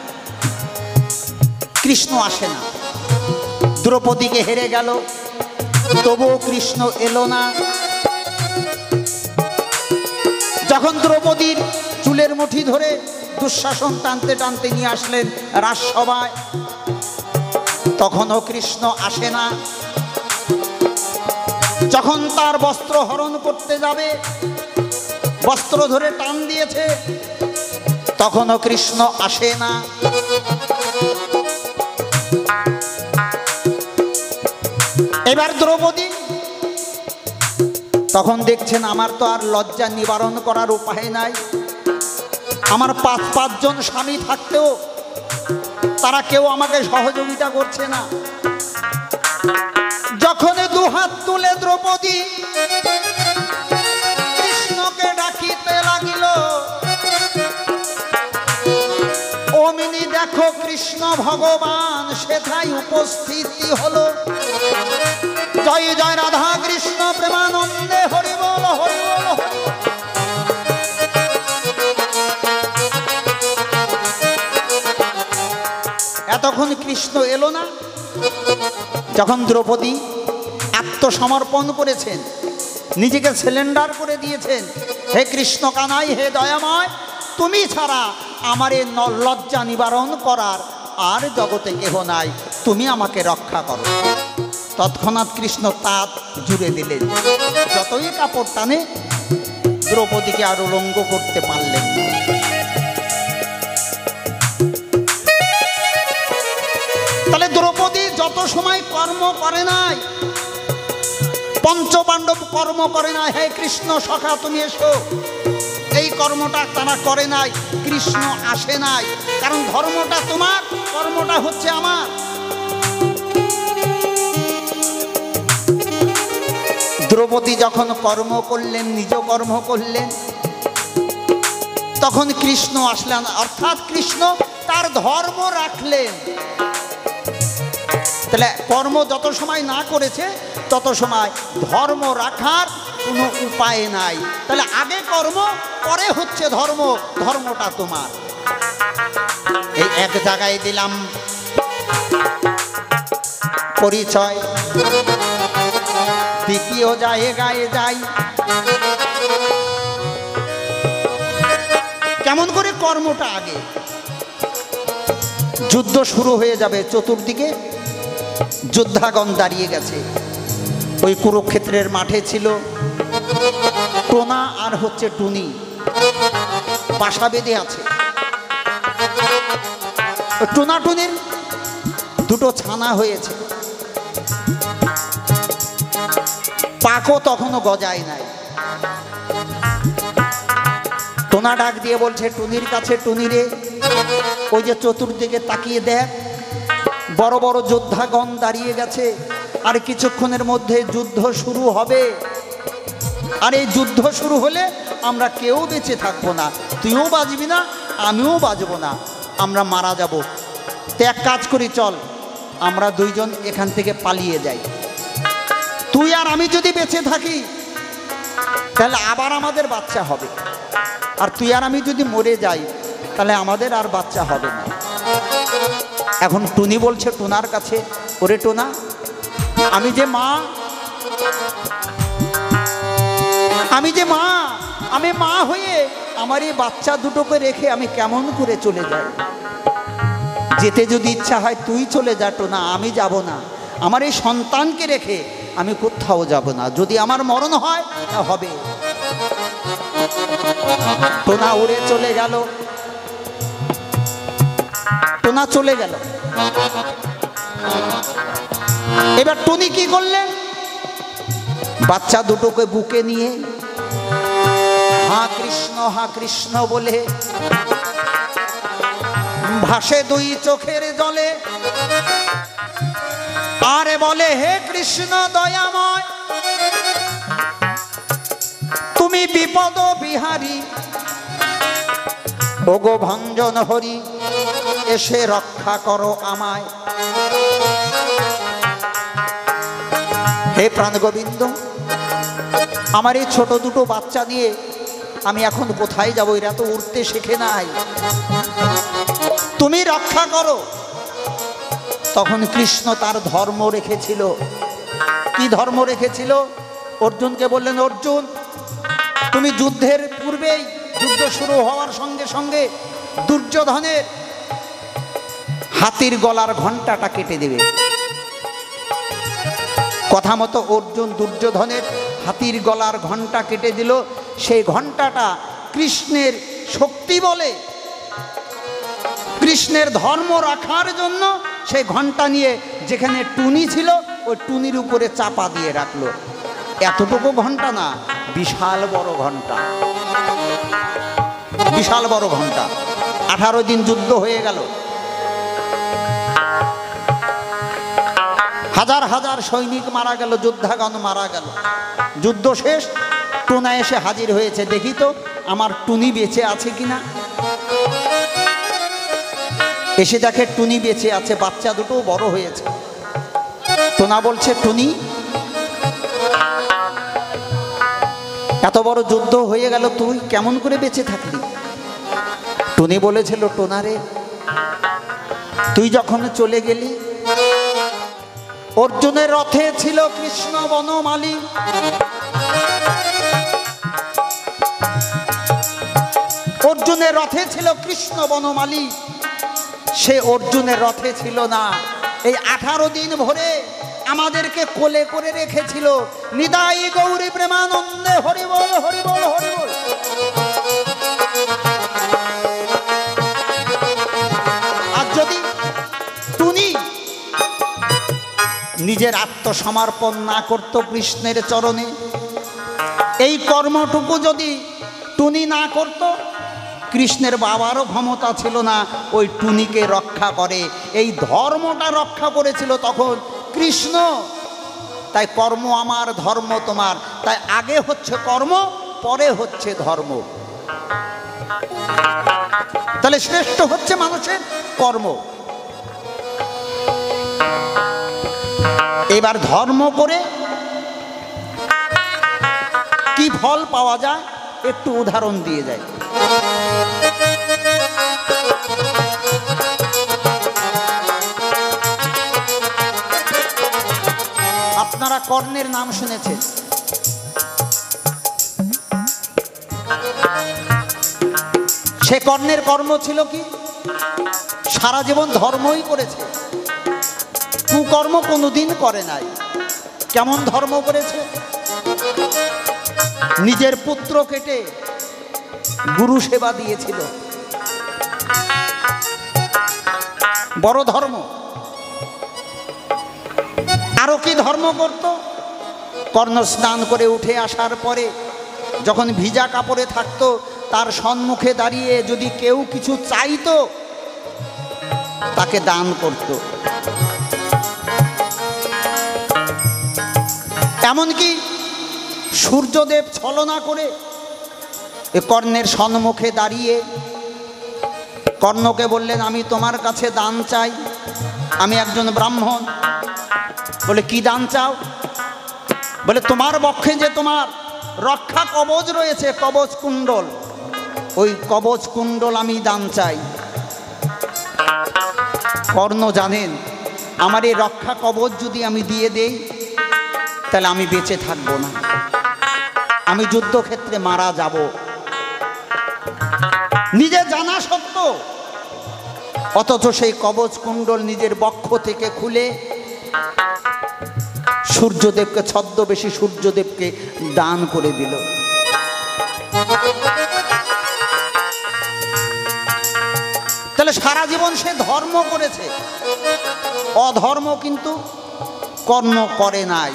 কৃষ্ণ আসে না, দ্রৌপদীকে হেরে গেল, তবুও কৃষ্ণ এলো না। যখন দ্রৌপদীর চুলের মুঠি ধরে দুঃশাসন টানতে টানতে নিয়ে আসলেন রাজসভায়, তখনও কৃষ্ণ আসে না। যখন তার বস্ত্র হরণ করতে যাবে, বস্ত্র ধরে টান দিয়েছে, তখনও কৃষ্ণ আসে না। এবার দ্রৌপদী তখন দেখছেন আমার তো আর লজ্জা নিবারণ করার উপায় নাই। আমার 5 জন স্বামী থাকতেও তারা কেউ আমাকে সহযোগিতা করছে না। যখন 2 হাত তুলে দ্রৌপদী কৃষ্ণকে ডাকিতে লাগিল, অমনি দেখো কৃষ্ণ ভগবান সেথায় উপস্থিতি হলো। জয় জয় রাধা কৃষ্ণ প্রেমানন্দে, হরি বল হরি বল। এতক্ষণ কৃষ্ণ এলো না। যখন দ্রৌপদী আত্মসমর্পণ করেছেন, নিজেকে সিলিন্ডার করে দিয়েছেন, হে কৃষ্ণ কানাই, হে দয়াময়, তুমি ছাড়া আমার এই লজ্জা নিবারণ করার আর জগতে কেহ নাই, তুমি আমাকে রক্ষা করো। তৎক্ষণাৎ কৃষ্ণ তাঁত জুড়ে দিলেন। যতই কাপড় টানে দ্রৌপদীকে আর উলঙ্গ করতে পারলেন না। তাহলে দ্রৌপদী যত সময় কর্ম করে নাই, পঞ্চপাণ্ডব কর্ম করে নাই, হে কৃষ্ণ সখা তুমি এসো, এই কর্মটা তারা করে নাই। কৃষ্ণ আসে নাই, কারণ ধর্মটা তোমার, কর্মটা হচ্ছে আমার। দ্রৌপদী যখন কর্ম করলেন, নিজ কর্ম করলেন, তখন কৃষ্ণ আসলেন, অর্থাৎ কৃষ্ণ তার ধর্ম রাখলেন। তাহলে কর্ম যত সময় না করেছে তত সময় ধর্ম রাখার কোনো উপায় নাই। তাহলে আগে কর্ম, পরে হচ্ছে ধর্ম, ধর্মটা তোমার। এই এক জায়গায় দিলাম পরিচয়, দ্বিতীয় জায়গায় যাই। কেমন করে কর্মটা আগে? যুদ্ধ শুরু হয়ে যাবে, চতুর্দিকে যোদ্ধাগণ দাঁড়িয়ে গেছে। ওই কুরুক্ষেত্রের মাঠে ছিল টোনা আর হচ্ছে টুনি, বাসা বেঁধে আছে। টোনা টুনির 2 ছানা হয়েছে, পাকও তখনও গজায় নাই। টোনা ডাক দিয়ে বলছে টুনির কাছে, টুনিরে ওই যে চতুর্দিকে তাকিয়ে দেখ, বড় বড় যোদ্ধাগণ দাঁড়িয়ে গেছে, আর কিছুক্ষণের মধ্যে যুদ্ধ শুরু হবে। আর এই যুদ্ধ শুরু হলে আমরা কেউ বেঁচে থাকবো না, তুইও বাঁচবি না, আমিও বাঁচবো না, আমরা মারা যাব। তো এক কাজ করি, চল আমরা 2 জন এখান থেকে পালিয়ে যাই। তুই আর আমি যদি বেঁচে থাকি তাহলে আবার আমাদের বাচ্চা হবে, আর তুই আর আমি যদি মরে যাই তাহলে আমাদের আর বাচ্চা হবে না। এখন টুনি বলছে টোনার কাছে, ওরে টোনা, আমি যে মা, আমি মা হয়ে আমার এই বাচ্চা দুটোকে রেখে আমি কেমন করে চলে যাই? যেতে যদি ইচ্ছা হয় তুই চলে যা টোনা, আমি যাব না। আমার এই সন্তানকে রেখে আমি কোথাও যাব না। যদি আমার মরণ হয় তা হবে। টোনা উড়ে চলে গেল। টোনা চলে গেল। এবার টুনি কি করলেন? বাচ্চা দুটোকে বুকে নিয়ে হা কৃষ্ণ বলে ভাসে দুই চোখের জলে, আরে বলে হে কৃষ্ণ দয়াময়, তুমি বিপদ বিহারী, ওগো ভঞ্জন হরি, এসে রক্ষা করো আমায়। হে প্রাণ গোবিন্দ, আমার এই ছোট দুটো বাচ্চা নিয়ে আমি এখন কোথায় যাব? এরা তো উড়তে শেখে নাই, তুমি রক্ষা করো। তখন কৃষ্ণ তার ধর্ম রেখেছিল। কি ধর্ম রেখেছিল? অর্জুনকে বললেন, অর্জুন তুমি যুদ্ধের পূর্বেই, যুদ্ধ শুরু হওয়ার সঙ্গে সঙ্গে দুর্যোধনের হাতির গলার ঘণ্টাটা কেটে দেবে। কথা মতো অর্জুন দুর্যোধনের হাতির গলার ঘণ্টা কেটে দিল। সেই ঘণ্টাটা কৃষ্ণের শক্তি বলে, কৃষ্ণের ধর্ম রাখার জন্য সেই ঘণ্টা নিয়ে যেখানে টুনি ছিল ওই টুনির উপরে চাপা দিয়ে রাখলো। এতটুকু ঘণ্টা না, বিশাল বড় ঘণ্টা, বিশাল বড় ঘণ্টা। 18 দিন যুদ্ধ হয়ে গেল। হাজার হাজার সৈনিক মারা গেল, যোদ্ধাগণ মারা গেল। যুদ্ধ শেষ, টোনা এসে হাজির হয়েছে। দেখি তো আমার টুনি বেঁচে আছে কিনা। এসে দেখে টুনি বেঁচে আছে, বাচ্চা দুটো বড় হয়েছে। টোনা বলছে, টুনি এত বড় যুদ্ধ হয়ে গেল, তুই কেমন করে বেঁচে থাকলি? টুনি বলেছিল, টোনা রে, তুই যখন চলে গেলি, অর্জুনের রথে ছিল কৃষ্ণ বনমালী, অর্জুনের রথে ছিল কৃষ্ণ বনমালী, সে অর্জুনের রথে ছিল না। এই 18 দিন ভরে আমাদেরকে কোলে করে রেখেছিল। নিতাই গৌরী প্রেমানন্দে হরি বল, হরি বল, হরি বল। আর যদি টুনি নিজের আত্মসমর্পণ না করত কৃষ্ণের চরণে, এই কর্মটুকু যদি টুনি না করত, কৃষ্ণের বাবারও ক্ষমতা ছিল না ওই টুনিকে রক্ষা করে। এই ধর্মটা রক্ষা করেছিল তখন কৃষ্ণ। তাই কর্ম আমার, ধর্ম তোমার। তাই আগে হচ্ছে কর্ম, পরে হচ্ছে ধর্ম। তাহলে শ্রেষ্ঠ হচ্ছে মানুষের কর্ম। এবার ধর্ম করে কি ফল পাওয়া যায় একটু উদাহরণ দিয়ে যায়। আপনারা কর্ণের নাম শুনেছেন। সে কর্ণের কর্ম ছিল কি? সারা জীবন ধর্মই করেছে, কুকর্ম কোনোদিন করে নাই। কেমন ধর্ম করেছে? নিজের পুত্র কেটে গুরু সেবা দিয়েছিল, বড় ধর্ম। আরো কি ধর্ম করত? কর্ণ স্নান করে উঠে আসার পরে যখন ভিজা কাপড়ে থাকতো, তার সম্মুখে দাঁড়িয়ে যদি কেউ কিছু চাইতো তাকে দান করত। এমনকি সূর্যদেব ছলনা করে কর্ণের সম্মুখে দাঁড়িয়ে কর্ণকে বললেন, আমি তোমার কাছে দান চাই, আমি একজন ব্রাহ্মণ। বলে, কি দান চাও? বলে, তোমার বক্ষে যে তোমার রক্ষা কবচ রয়েছে, কবচ কুণ্ডল, ওই কবচ কুণ্ডল আমি দান চাই। কর্ণ জানেন, আমার এই রক্ষা কবচ যদি আমি দিয়ে দেই তাহলে আমি বেঁচে থাকবো না, আমি যুদ্ধক্ষেত্রে মারা যাব। নিজে জানা সত্ত্বেও অথচ সেই কবচ কুণ্ডল নিজের বক্ষ থেকে খুলে সূর্যদেবকে, ছদ্মবেশী সূর্যদেবকে দান করে দিল। তাহলে সারা জীবন সে ধর্ম করেছে, অধর্ম কিন্তু কর্ণ করে নাই।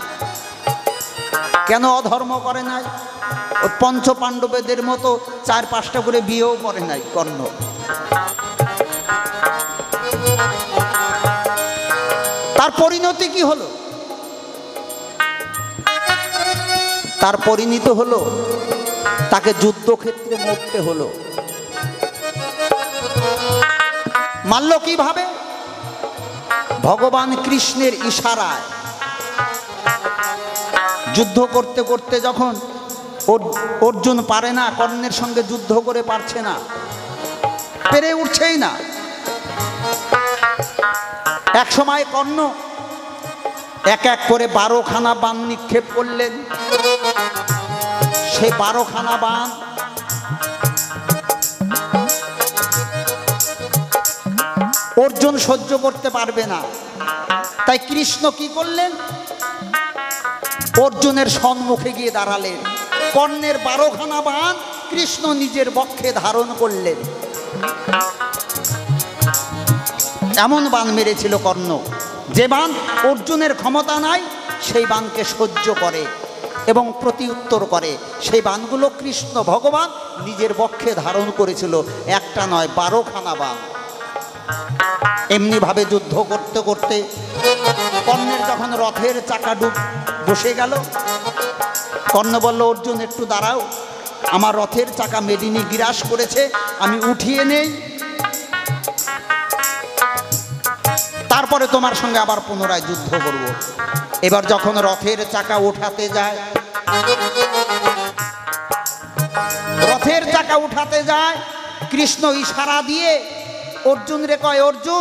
কেন অধর্ম করে নাই? ওই পঞ্চ পাণ্ডবদের মতো 4-5টা করে বিয়েও করে নাই কর্ণ। তার পরিণতি কি হলো? তার পরিণতি হলো তাকে যুদ্ধক্ষেত্রে মরতে হলো। মারল কিভাবে? ভগবান কৃষ্ণের ইশারায়। যুদ্ধ করতে করতে যখন অর্জুন পারে না, কর্ণের সঙ্গে যুদ্ধ করে পারছে না, পেরে উঠছেই না, এক সময় কর্ণ এক এক করে 12খানা বাণ নিক্ষেপ করলেন। সেই 12খানা বাণ অর্জুন সহ্য করতে পারবে না। তাই কৃষ্ণ কি করলেন? অর্জুনের সম্মুখে গিয়ে দাঁড়ালেন। কর্ণের 12খানা বাণ কৃষ্ণ নিজের বক্ষে ধারণ করলেন। এমন বাণ মেরেছিল কর্ণ, যে বাণ অর্জুনের ক্ষমতা নাই সেই বাণকে সহ্য করে এবং প্রতি উত্তর করে। সেই বাণগুলো কৃষ্ণ ভগবান নিজের বক্ষে ধারণ করেছিল, একটা নয় 12খানা বাণ। এমনিভাবে যুদ্ধ করতে করতে কর্ণের যখন রথের চাকা বসে গেল, কর্ণ বলল, অর্জুন একটু দাঁড়াও, আমার রথের চাকা মেদিনী গ্রাস করেছে, আমি উঠিয়ে নেই, তারপরে তোমার সঙ্গে আবার পুনরায় যুদ্ধ করব। এবার যখন রথের চাকা উঠাতে যায়, রথের চাকা উঠাতে যায়, কৃষ্ণ ইশারা দিয়ে অর্জুন রে কয়, অর্জুন,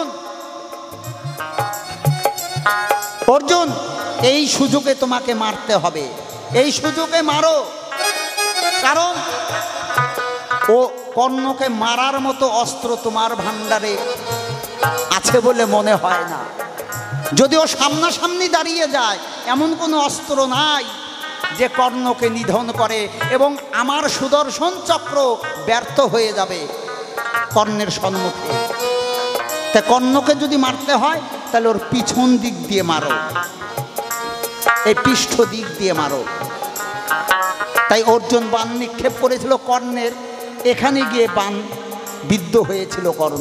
অর্জুন, এই সুযোগে তোমাকে মারতে হবে, এই সুযোগে মারো। কারণ ও কর্ণকে মারার মতো অস্ত্র তোমার ভাণ্ডারে আছে বলে মনে হয় না। যদিও সামনাসামনি দাঁড়িয়ে যায়, এমন কোনো অস্ত্র নাই যে কর্ণকে নিধন করে, এবং আমার সুদর্শন চক্র ব্যর্থ হয়ে যাবে কর্ণের সম্মুখে। তা কর্ণকে যদি মারতে হয় তাহলে ওর পিছন দিক দিয়ে মারো, এই পৃষ্ঠ দিক দিয়ে মারো। তাই অর্জুন বাণ নিক্ষেপ করেছিল কর্ণের, এখানে গিয়ে বাণ বিদ্ধ হয়েছিল কর্ণ।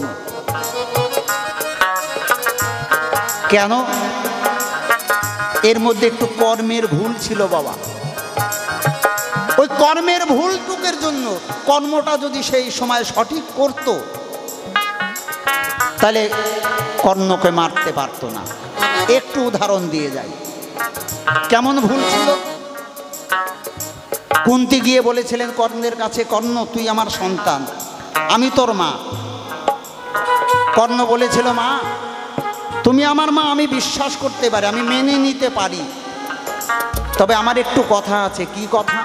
কেন? এর মধ্যে একটু কর্মের ভুল ছিল বাবা। ওই কর্মের ভুলটুকের জন্য, কর্মটা যদি সেই সময় সঠিক করত তাহলে কর্ণকে মারতে পারত না। একটু উদাহরণ দিয়ে যাই, কেমন ভুল ছিল। কুন্তী গিয়ে বলেছিলেন কর্ণের কাছে, কর্ণ তুই আমার সন্তান, আমি তোর মা। কর্ণ বলেছিল, মা তুমি আমার মা, আমি বিশ্বাস করতে পারি, আমি মেনে নিতে পারি, তবে আমার একটু কথা আছে। কি কথা?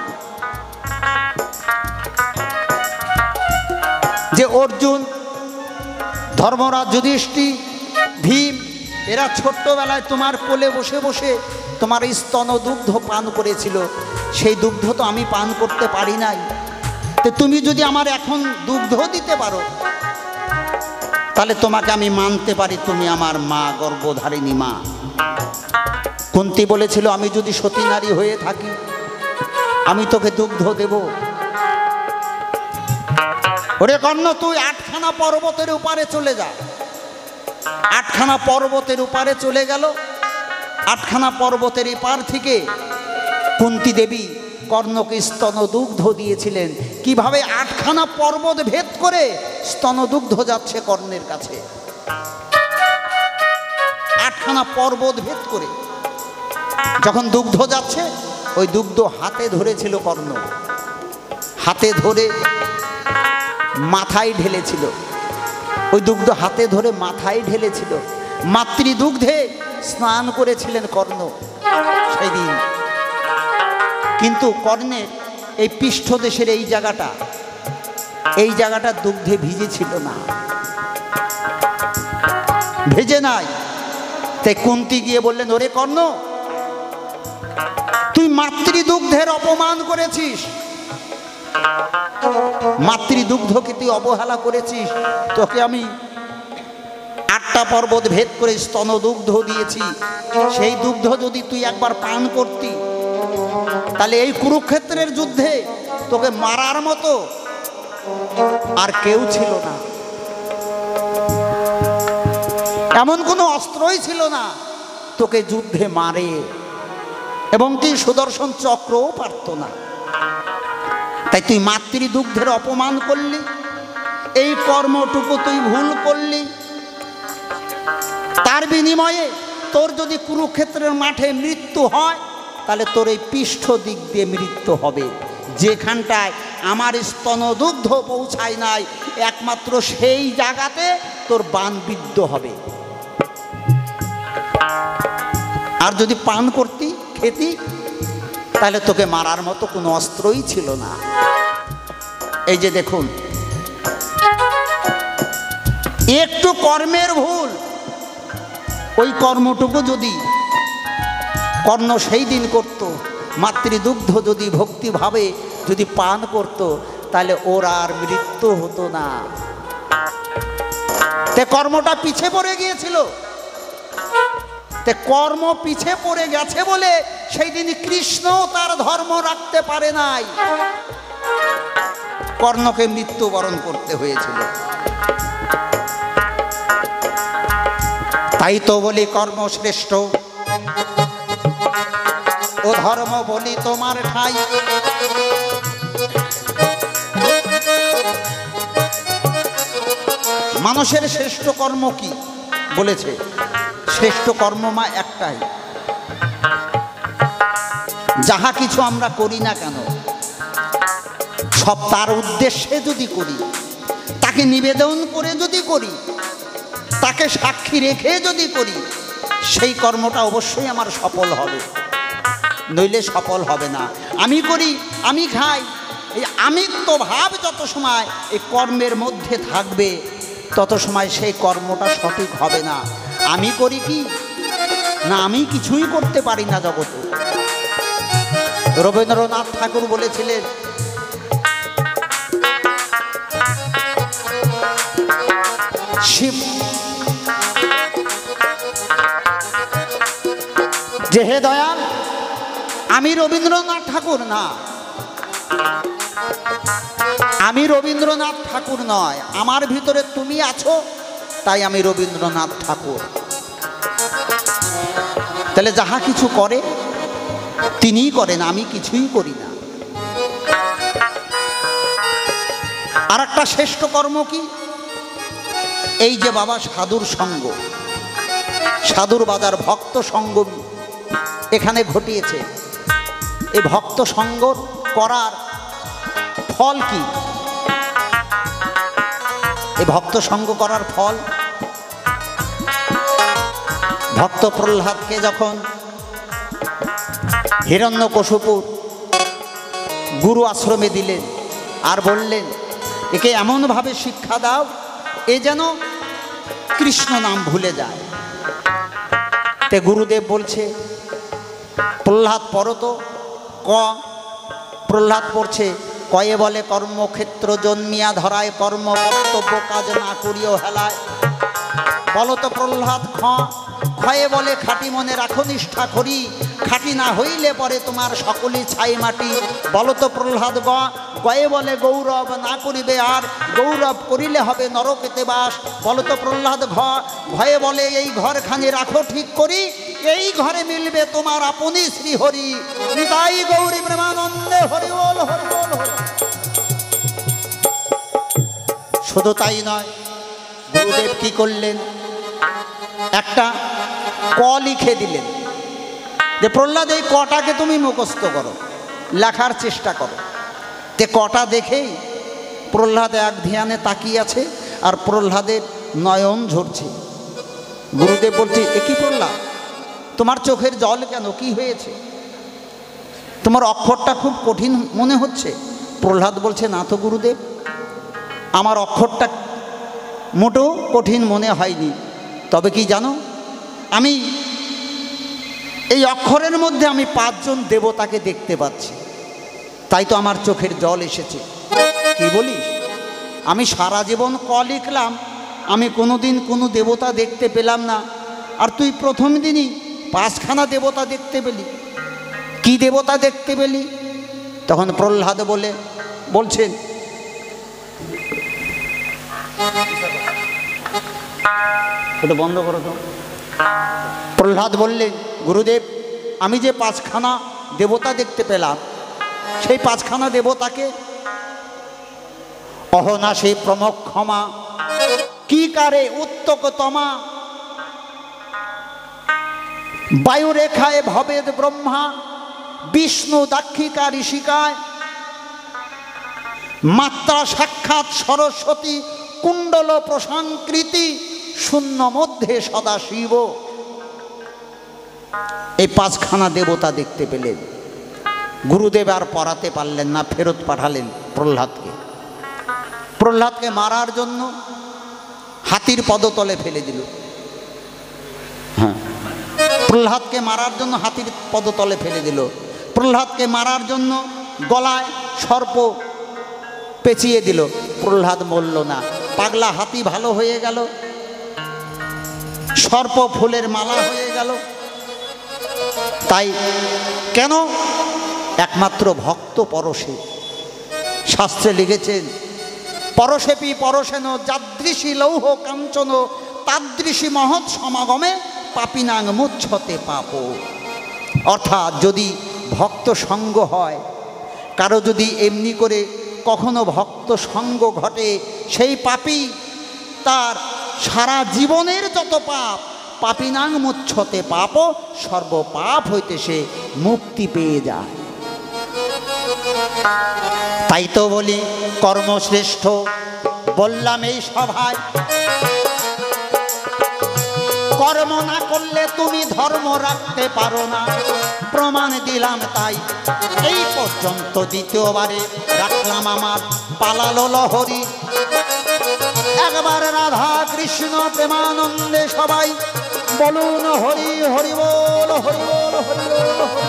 যে অর্জুন, ধর্মরাজ যুধিষ্ঠির, ভীম, এরা ছোট্টবেলায় তোমার কোলে বসে বসে তোমার স্তন দুগ্ধ পান করেছিল, সেই দুগ্ধ তো আমি পান করতে পারি নাই। তো তুমি যদি আমার এখন দুগ্ধ দিতে পারো তাহলে তোমাকে আমি মানতে পারি, তুমি আমার মা, গর্ভধারিণী মা। কুন্তী বলেছিল, আমি যদি সতী নারী হয়ে থাকি আমি তোকে দুগ্ধ দেব। ওরে কর্ণ, তুই 8খানা পর্বতের উপারে চলে যা। 8খানা পর্বতের উপারে চলে গেল। 8খানা পর্বতের এপার থেকে কুন্তী দেবী কর্ণকে স্তনদুগ্ধ দিয়েছিলেন। কিভাবে 8খানা পর্বত ভেদ করে স্তনদুগ্ধ যাচ্ছে কর্ণের কাছে। 8খানা পর্বত ভেদ করে যখন দুগ্ধ যাচ্ছে, ওই দুগ্ধ হাতে ধরেছিল কর্ণ, হাতে ধরে মাথায় ঢেলেছিল। ওই দুগ্ধ হাতে ধরে মাথায় ঢেলেছিল। মাতৃদুগ্ধে স্নান করেছিলেন কর্ণ সেই দিন। কিন্তু কর্ণের এই পৃষ্ঠদেশের এই জায়গাটা দুগ্ধে ভিজেছিল না। ভেজে নাই। তাই কুন্তী গিয়ে বললেন, ওরে কর্ণ, তুই মাতৃদুগ্ধের অপমান করেছিস, মাতৃদুগ্ধকে তুই অবহেলা করেছিস। তোকে আমি 8টা পর্বত ভেদ করে স্তনদুগ্ধ দিয়েছি, সেই দুগ্ধ যদি তুই একবার পান করতি, তাহলে এই কুরুক্ষেত্রের যুদ্ধে তোকে মারার মতো আর কেউ ছিল না, এমন কোনো অস্ত্রই ছিল না তোকে যুদ্ধে মারে, এবং কি সুদর্শন চক্রও পারত না। তাই তুই মাতৃদুগ্ধের অপমান করলি, এই কর্মটুকু তুই ভুল করলি। তার বিনিময়ে তোর যদি কুরুক্ষেত্রের মাঠে মৃত্যু হয়, তাহলে তোর এই পৃষ্ঠ দিক দিয়ে মৃত্যু হবে, যেখানটায় আমার স্তনদুগ্ধ পৌঁছায় নাই, একমাত্র সেই জায়গাতে তোর বাণ বিদ্ধ হবে। আর যদি পান করতি, খেতি, তাহলে তোকে মারার মতো কোনো অস্ত্রই ছিল না। এই যে দেখুন, একটু কর্মের ভুল, ওই কর্মটুকু যদি কর্ণ সেই দিন করত, মাতৃদুগ্ধ যদি ভক্তিভাবে যদি পান করত, তাহলে ওর আর মৃত্যু হতো না। তে কর্মটা পিছে পড়ে গিয়েছিল, তে কর্ম পিছে পড়ে গেছে বলে সেই দিন কৃষ্ণ তার ধর্ম রাখতে পারে নাই, কর্ণকে মৃত্যুবরণ করতে হয়েছিল। তাই তো বলি কর্ম শ্রেষ্ঠ, ও ধর্ম বলি তোমার ঠাই। মানুষের শ্রেষ্ঠ কর্ম কি বলেছে? শ্রেষ্ঠ কর্ম মা একটাই, যাহা কিছু আমরা করি না কেন, সব তার উদ্দেশ্যে যদি করি, তাকে নিবেদন করে যদি করি, তাকে সাক্ষী রেখে যদি করি, সেই কর্মটা অবশ্যই আমার সফল হবে, নইলে সফল হবে না। আমি করি, আমি খাই, এই আমিত্ব ভাব যত সময় এই কর্মের মধ্যে থাকবে, তত সময় সেই কর্মটা সঠিক হবে না। আমি করি কি না, আমি কিছুই করতে পারি না জগতে। রবীন্দ্রনাথ ঠাকুর বলেছিলেন, শিব যে হে দয়াল, আমি রবীন্দ্রনাথ ঠাকুর না, আমি রবীন্দ্রনাথ ঠাকুর নয়, আমার ভিতরে তুমি আছো, তাই আমি রবীন্দ্রনাথ ঠাকুর। তাহলে যাহা কিছু করে তিনিই করেন, আমি কিছুই করি না। আর একটা শ্রেষ্ঠ কর্ম কি? এই যে বাবা সাধুর সঙ্গ, সাধুর বাজার ভক্ত সঙ্গ এখানে ঘটিয়েছে। এই ভক্ত সঙ্গ করার ফল কি? এই ভক্ত সঙ্গ করার ফল, ভক্ত প্রহ্লাদকে যখন হিরণ্যকশিপু গুরু আশ্রমে দিলেন আর বললেন, একে এমনভাবে শিক্ষা দাও এ যেন কৃষ্ণ নাম ভুলে যায়। তে গুরুদেব বলছে, প্রহ্লাদ পড়তো ক। প্রহ্লাদ পড়ছে, কয়ে বলে কর্মক্ষেত্র জন্মিয়া ধরায়, কর্ম কর্তব্য কাজ না করিও হেলায়। বলো তো প্রহ্লাদ খ। ক্ষয়ে বলে খাঁটি মনে রাখো নিষ্ঠা করি, খাঁটি না হইলে পরে তোমার সকলই ছাই মাটি। বলো তো প্রহ্লাদ গ। গয়ে বলে গৌরব না করিবে আর, গৌরব করিলে হবে নরকেতে বাস। বলো তো প্রহ্লাদ ঘ। ভয়ে বলে এই ঘরখানি রাখো ঠিক করি, এই ঘরে মিলবে তোমার আপনি শ্রীহরি। নিতাই গৌরী প্রেমানন্দে হরি বল হরি বল হরি। শুধু তাই নয়, গুরুদেব কি করলেন, একটা ক লিখে দিলেন যে প্রহ্লাদ এই কটাকে তুমি মুখস্থ করো, লেখার চেষ্টা করো। তে কটা দেখেই প্রহ্লাদ এক ধ্যানে তাকিয়ে আছে, আর প্রহ্লাদের নয়ন ঝরছে। গুরুদেব বলছে, এ কি প্রহ্লাদ, তোমার চোখের জল কেন, কি হয়েছে? তোমার অক্ষরটা খুব কঠিন মনে হচ্ছে। প্রহ্লাদ বলছে, না তো গুরুদেব, আমার অক্ষরটা মোটেও কঠিন মনে হয়নি। তবে কি জানো, আমি এই অক্ষরের মধ্যে আমি 5 জন দেবতাকে দেখতে পাচ্ছি, তাই তো আমার চোখের জল এসেছে। কি বলিস? আমি সারা জীবন ক লিখলাম, আমি কোনোদিন কোনো দেবতা দেখতে পেলাম না, আর তুই প্রথম দিনই 5খানা দেবতা দেখতে পেলি। কি দেবতা দেখতে পেলি? তখন প্রহ্লাদ বলছেন, ওটা বন্ধ করো তো। প্রহ্লাদ বললেন, গুরুদেব, আমি যে 5খানা দেবতা দেখতে পেলাম, সেই 5খানা দেবতাকে অহনাশে প্রমক্ষমা, কি কারে উত্তকতমা, বায়ুরেখায় ভবেদ ব্রহ্মা, বিষ্ণু দাক্ষিকা ঋষিকায়, মাত্রা সাক্ষাৎ সরস্বতী, কুণ্ডল প্রসাংকৃতি, শূন্য মধ্যে সদা শিব। এই 5খানা দেবতা দেখতে পেলেন। গুরুদেব আর পড়াতে পারলেন না, ফেরত পাঠালেন প্রহ্লাদকে। প্রহ্লাদকে মারার জন্য হাতির পদতলে ফেলে দিল। হ্যাঁ, প্রহ্লাদকে মারার জন্য হাতির পদতলে ফেলে দিল। প্রহ্লাদকে মারার জন্য গলায় সর্প পেঁচিয়ে দিল। প্রহ্লাদ মরল না, পাগলা হাতি ভালো হয়ে গেল, সর্প ফুলের মালা হয়ে গেল। তাই কেন? একমাত্র ভক্ত পরশে। শাস্ত্রে লিখেছেন, পরশেপি পরশেন যাদৃশী লৌহ কাঞ্চন তাদৃশী মহৎ সমাগমে পাপিনাং মুচ্ছতে পাপ। অর্থাৎ যদি ভক্ত সঙ্গ হয়, কারো যদি এমনি করে কখনো ভক্ত সঙ্গ ঘটে, সেই পাপী তার সারা জীবনের যত পাপ, পাপিনাং মুচ্ছতে পাপ, সর্বপাপ হইতে সে মুক্তি পেয়ে যায়। তাই তো বলি কর্মশ্রেষ্ঠ। বললাম এই সভায়, কর্ম না করলে তুমি ধর্ম রাখতে পারো না, প্রমাণ দিলাম। তাই এই পর্যন্ত দ্বিতীয়বারে রাখলাম আমার পালালো লহরী। একবার রাধা কৃষ্ণ প্রেমানন্দে সবাই বলুন হরি হরি বল, হরি বল, হরি বল, হরি।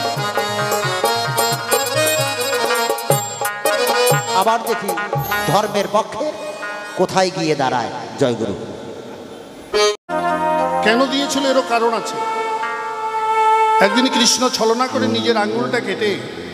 আবার দেখি ধর্মের পক্ষে কোথায় গিয়ে দাঁড়ায় জয়গুরু। কেন দিয়েছিল এরও কারণ আছে। একদিন কৃষ্ণ ছলনা করে নিজের আঙ্গুলটা কেটে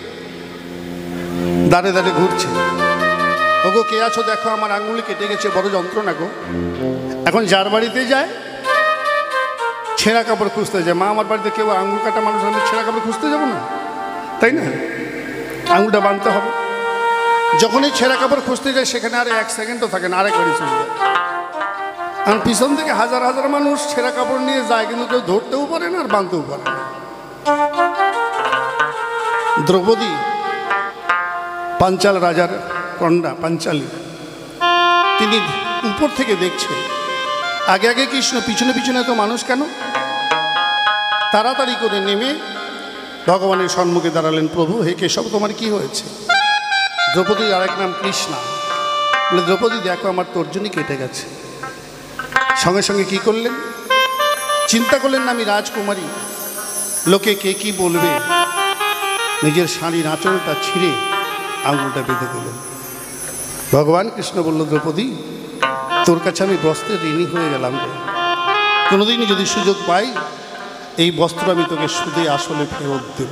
দাঁড়ে দাঁড়ে ঘুরছে। ওগো কে আছো, দেখো আমার আঙ্গুল কেটে গেছে, বড় যন্ত্রণা গো। এখন যার বাড়িতে যায় ছেঁড়া কাপড় খুঁজতে যায়। মা, আমার বাড়িতে কেউ আঙ্গুল কাটা মানুষ, আমি ছেঁড়া কাপড় খুঁজতে যাবো না, তাই না? আঙ্গুলটা বাঁধতে হবে। যখনই ছেঁড়া কাপড় খুঁজতে যায় সেখানে আর 1 সেকেন্ডও থাকে না, আরেক বাড়ি চলে যায়। কারণ পিছন থেকে হাজার হাজার মানুষ ছেঁড়া কাপড় নিয়ে যায়, কিন্তু কেউ ধরতেও পারে না আর বাঁধতেও পারে না। দ্রৌপদী পাঞ্চাল রাজার কন্যা পাঞ্চালী, তিনি উপর থেকে দেখছে আগে আগে কৃষ্ণ, পিছনে পিছনে তো মানুষ কেন? তাড়াতাড়ি করে নেমে ভগবানের সম্মুখে দাঁড়ালেন। প্রভু, হে কেশব, তোমার কি হয়েছে? দ্রৌপদীর আরেক নাম কৃষ্ণা। বলে, দ্রৌপদী দেখো আমার তর্জনী কেটে গেছে। সঙ্গে সঙ্গে কি করলেন? চিন্তা করলেন না আমি রাজকুমারী, লোকে কে কি বলবে। নিজের শাড়ির আঁচলটা ছিঁড়ে আঙুলটা বেঁধে দিলেন। ভগবান কৃষ্ণ বলল, দ্রৌপদী, তোর কাছে আমি বস্ত্রের ঋণী হয়ে গেলাম রে। কোনোদিনই যদি সুযোগ পাই এই বস্ত্র আমি তোকে সুদে আসলে ফেরত দেব।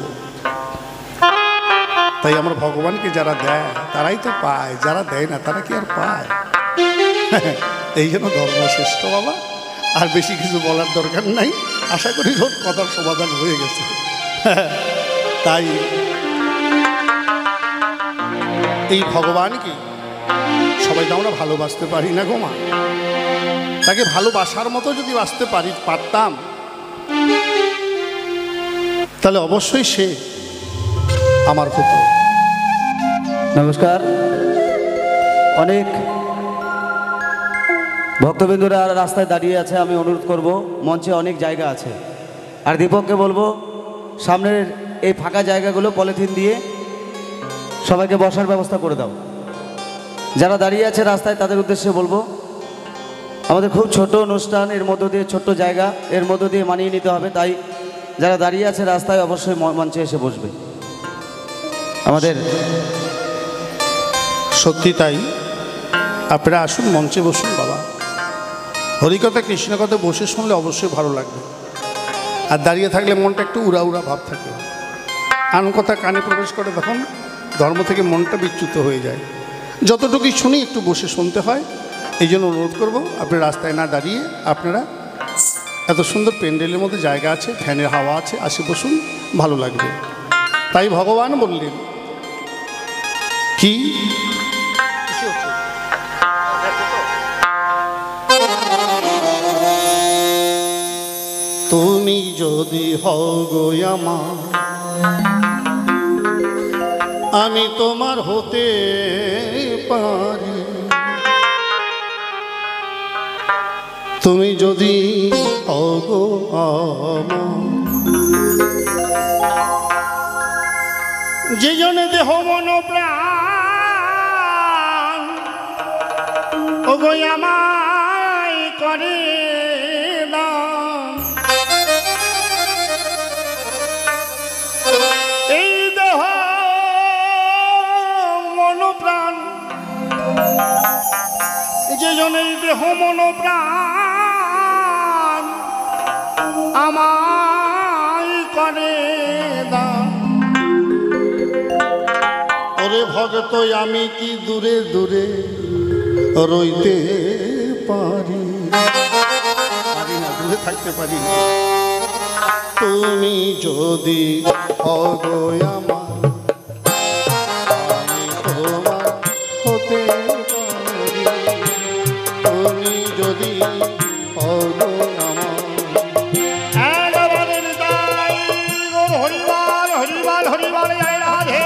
তাই আমার ভগবানকে যারা দেয় তারাই তো পায়, যারা দেয় না তারা কি আর পায়? এই জন্য ধর্ম শ্রেষ্ঠ বাবা। আর বেশি কিছু বলার দরকার নাই, আশা করি রোড কথার সমাধান হয়ে গেছে। তাই এই ভগবানকে সবাই তো আমরা ভালোবাসতে পারি না গো মা। তাকে ভালোবাসার মতো যদি বাঁচতে পারতাম, তাহলে অবশ্যই সে আমার পুত্র। নমস্কার। অনেক ভক্তবৃন্দরা রাস্তায় দাঁড়িয়ে আছে, আমি অনুরোধ করব, মঞ্চে অনেক জায়গা আছে। আর দীপককে বলবো সামনের এই ফাঁকা জায়গাগুলো পলিথিন দিয়ে সবাইকে বসার ব্যবস্থা করে দাও। যারা দাঁড়িয়ে আছে রাস্তায় তাদের উদ্দেশ্যে বলবো আমাদের খুব ছোট অনুষ্ঠান, এর মধ্য দিয়ে ছোট্ট জায়গা, এর মধ্য দিয়ে মানিয়ে নিতে হবে। তাই যারা দাঁড়িয়ে আছে রাস্তায় অবশ্যই মঞ্চে এসে বসবে। আমাদের সত্যি তাই, আপনারা আসুন, মঞ্চে বসুন বাবা। হরিকথা কৃষ্ণকথা বসে শুনলে অবশ্যই ভালো লাগবে, আর দাঁড়িয়ে থাকলে মনটা একটু উড়া উড়া ভাব থাকে। আন কথা কানে প্রবেশ করে তখন ধর্ম থেকে মনটা বিচ্যুত হয়ে যায়। যতটুকুই শুনি একটু বসে শুনতে হয়। এই জন্য অনুরোধ করবো, আপনি রাস্তায় না দাঁড়িয়ে আপনারা এত সুন্দর প্যান্ডেলের মধ্যে জায়গা আছে, ফ্যানের হাওয়া আছে, আসে বসুন, ভালো লাগবে। তাই ভগবান বললেন কি, তুমি যদি হও গো আমার, আমি তোমার হতে পারি। তুমি যদি হও গো আমার, যে জনে দেহ মন প্রাণ ওগো আমায় করে দান। এই দেহ মন প্রাণ, যে জনে দেহ মন প্রাণ আমায় করে দান। ওরে ভগত আমি কি দূরে দূরে রইতে পারি, পারি না, দূরে থাকতে পারি না। তুমি যদি হও গো আমার, আমি তোমার হতে পারি। তুমি যদি হও গো আমার, হরিবাল হরিবাল হরিবাল জয় রাধে।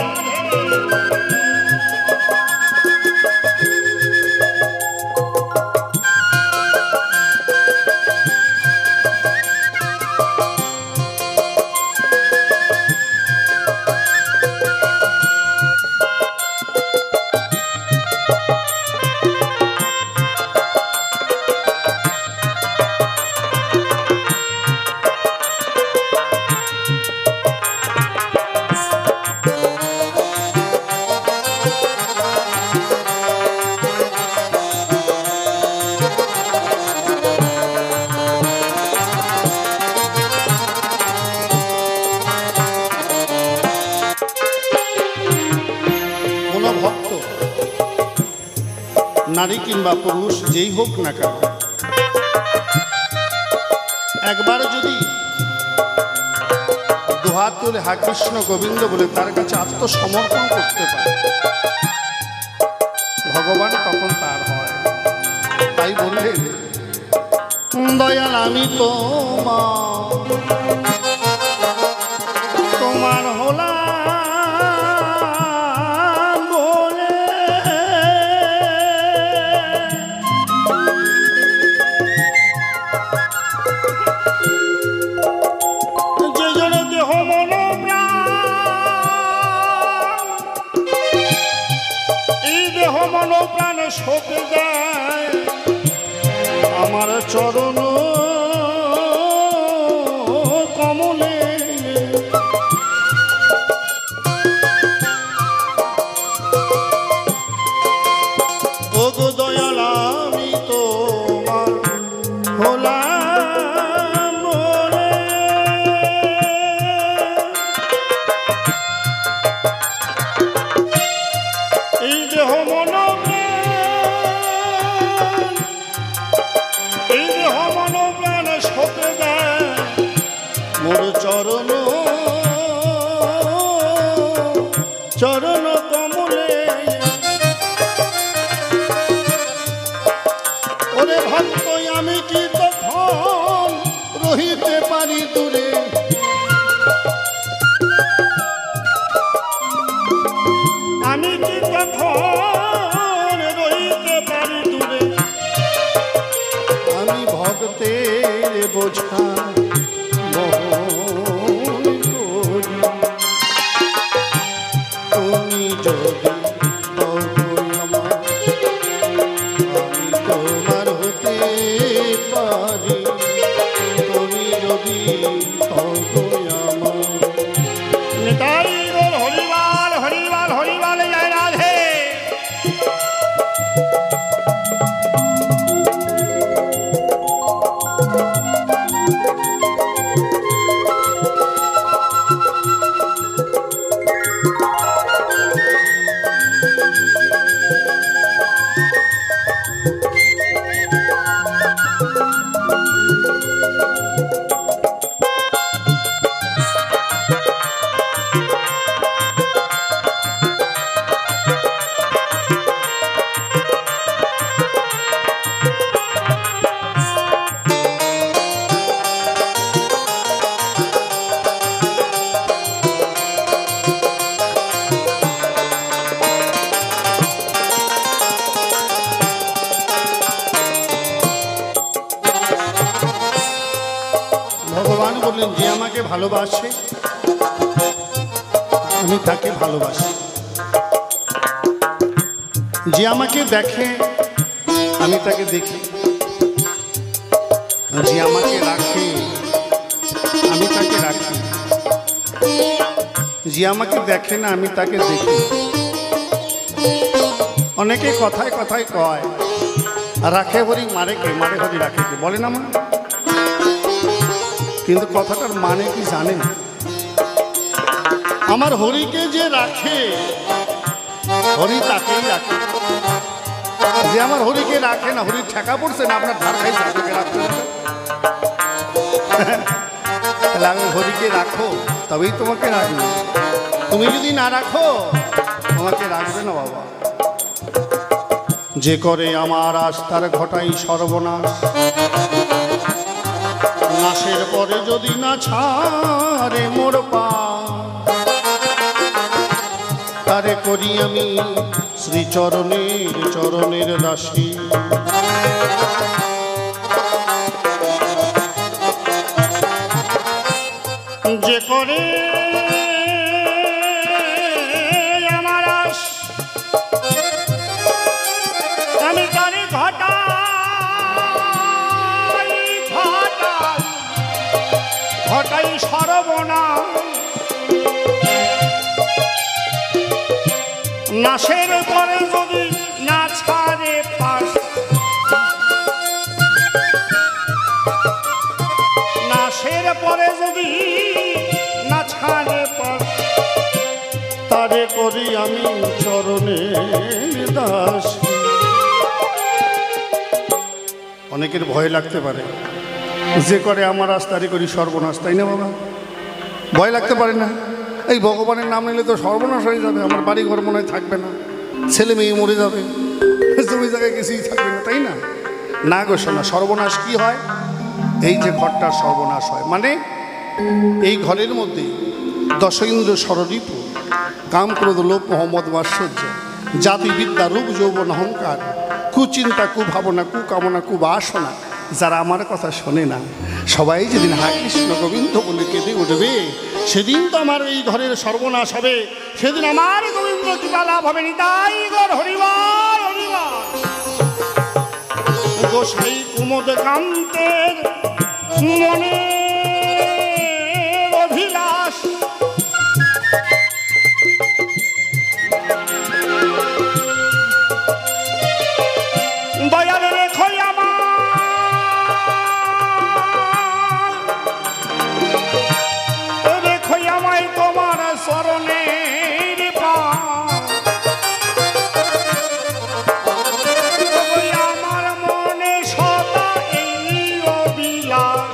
নারী কিংবা পুরুষ যেই হোক না কেন, একবার যদি দুহাত তুলে হা কৃষ্ণ গোবিন্দ বলে তার কাছে আত্মসমর্পণ করতে পারে, ভগবান তখন তার হয়। তাই বললেন দয়াল আমি তোমার হলাম বলে, যে জনে দেহ মন প্রাণ, এই দেহ মন প্রাণ সপে দেয় আমার চরণ কমলে। ও গো দয়াল আমি তোমার হলাম বলে, এই দেহ মন প্রাণ, এই দেহ মন প্রাণ সপে দেয় মোর চরণ চরণ কমলে। ওরে ভক্ত আমি কি তখন রহিতে পারি দূরে, আমি কি তখন রইতে পারি দূরে। আমি ভক্তের বোঝা বহন করি। তুমি যদি হও গো আমার, আমি তোমার হতে বললেন, যে আমাকে ভালোবাসে আমি তাকে ভালোবাসি, যে আমাকে দেখে আমি তাকে দেখি, যে আমাকে রাখে আমি তাকে রাখি, যে আমাকে দেখে না আমি তাকে দেখি। অনেকে কথায় কথায় কয়, রাখে হরি মারে কে, মারে হরি রাখে কে, বলে না মা? কিন্তু কথাটার মানে কি জানেন? আমার হরিকে যে রাখে, হরি তাকেই রাখে। যে আমার হরিকে রাখে না, হরির ঠেকা পড়ছে না, আপনার ধার খাইছে, আপনাকে রাখতে হবে। তাহলে আমি হরিকে রাখো, তবেই তোমাকে রাখবে। তুমি যদি না রাখো, তোমাকে রাখবে না বাবা। যে করে আমার আস্থার ঘটাই সর্বনাশ, নাশের পরে যদি না ছাড়ে মোর পা, তারে করি আমি শ্রীচরণের চরণের দাসী। যে করে আমার আশ, আমি তারে ঘটাই সর্বনাশ, নাশের পরে যদি না ছাড়ে পাশ, নাশের পরে যদি না ছাড়ে পাশ, তারে করি আমি চরণের দাস। অনেকের ভয় লাগতে পারে, যে করে আমার রাস্তারই করি সর্বনাশ, তাই না বাবা? ভয় লাগতে পারে না? এই ভগবানের নাম নিলে তো সর্বনাশ হয়ে যাবে, আমার বাড়ি ঘর মনে হয় থাকবে না, ছেলে মেয়ে মরে যাবে, জমি জায়গায় কিছুই থাকবে না, তাই না? না গো শোনা, সর্বনাশ কি হয়? এই যে ঘরটার সর্বনাশ হয়, মানে এই ঘরের মধ্যে দশেন্দ্র ষড়রিপু, কাম ক্রোধ লোভ মোহাম্মদ মাশ্চর্য, জাতি বিদ্যা রূপ যৌবন অহংকার, কুচিন্তা কুভাবনা কুকামনা কুবাসনা, যারা আমার কথা শোনে না, সবাই যেদিন হা কৃষ্ণ গোবিন্দ বলে কেঁদে উঠবে, সেদিন তো আমার এই ঘরের সর্বনাশ হবে, সেদিন আমার গোবিন্দ কৃপা লাভ হবে। নিতাই গৌর হরিবল হরিবল। গোসাই কুমদ কান্তের মনে অভিলাষ, দয়াল রেখো আমার, রেখো আমায় তোমার চরণের পাশ, আমার মনে সদা এই অভিলাষ,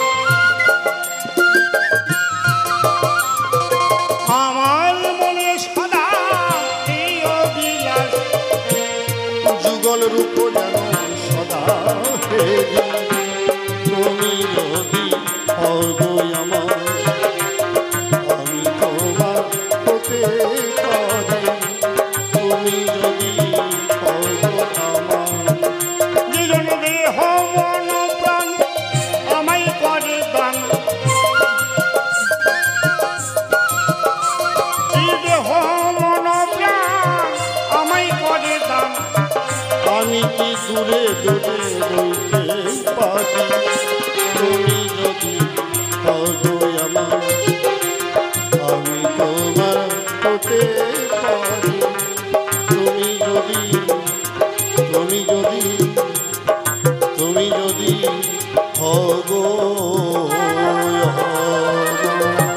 আমার মনে সদা এই অভিলাষ, যুগল রূপ যেন সদা হেরি, তুমি যদি অদয় আমার, আমি তোমার হতে পারি, তুমি যদি অদয় আমার। জীবন দেহ মন প্রাণ আমায় করে দান, এই দেহ মন প্রাণ আমায় করে দান, আমি কি দূরে দূরে রইতে পারি, তুমি যদি অদয় আমার, আমি তোমার হতে পারি, তুমি যদি তুমি যদি তুমি যদি হগো হগো।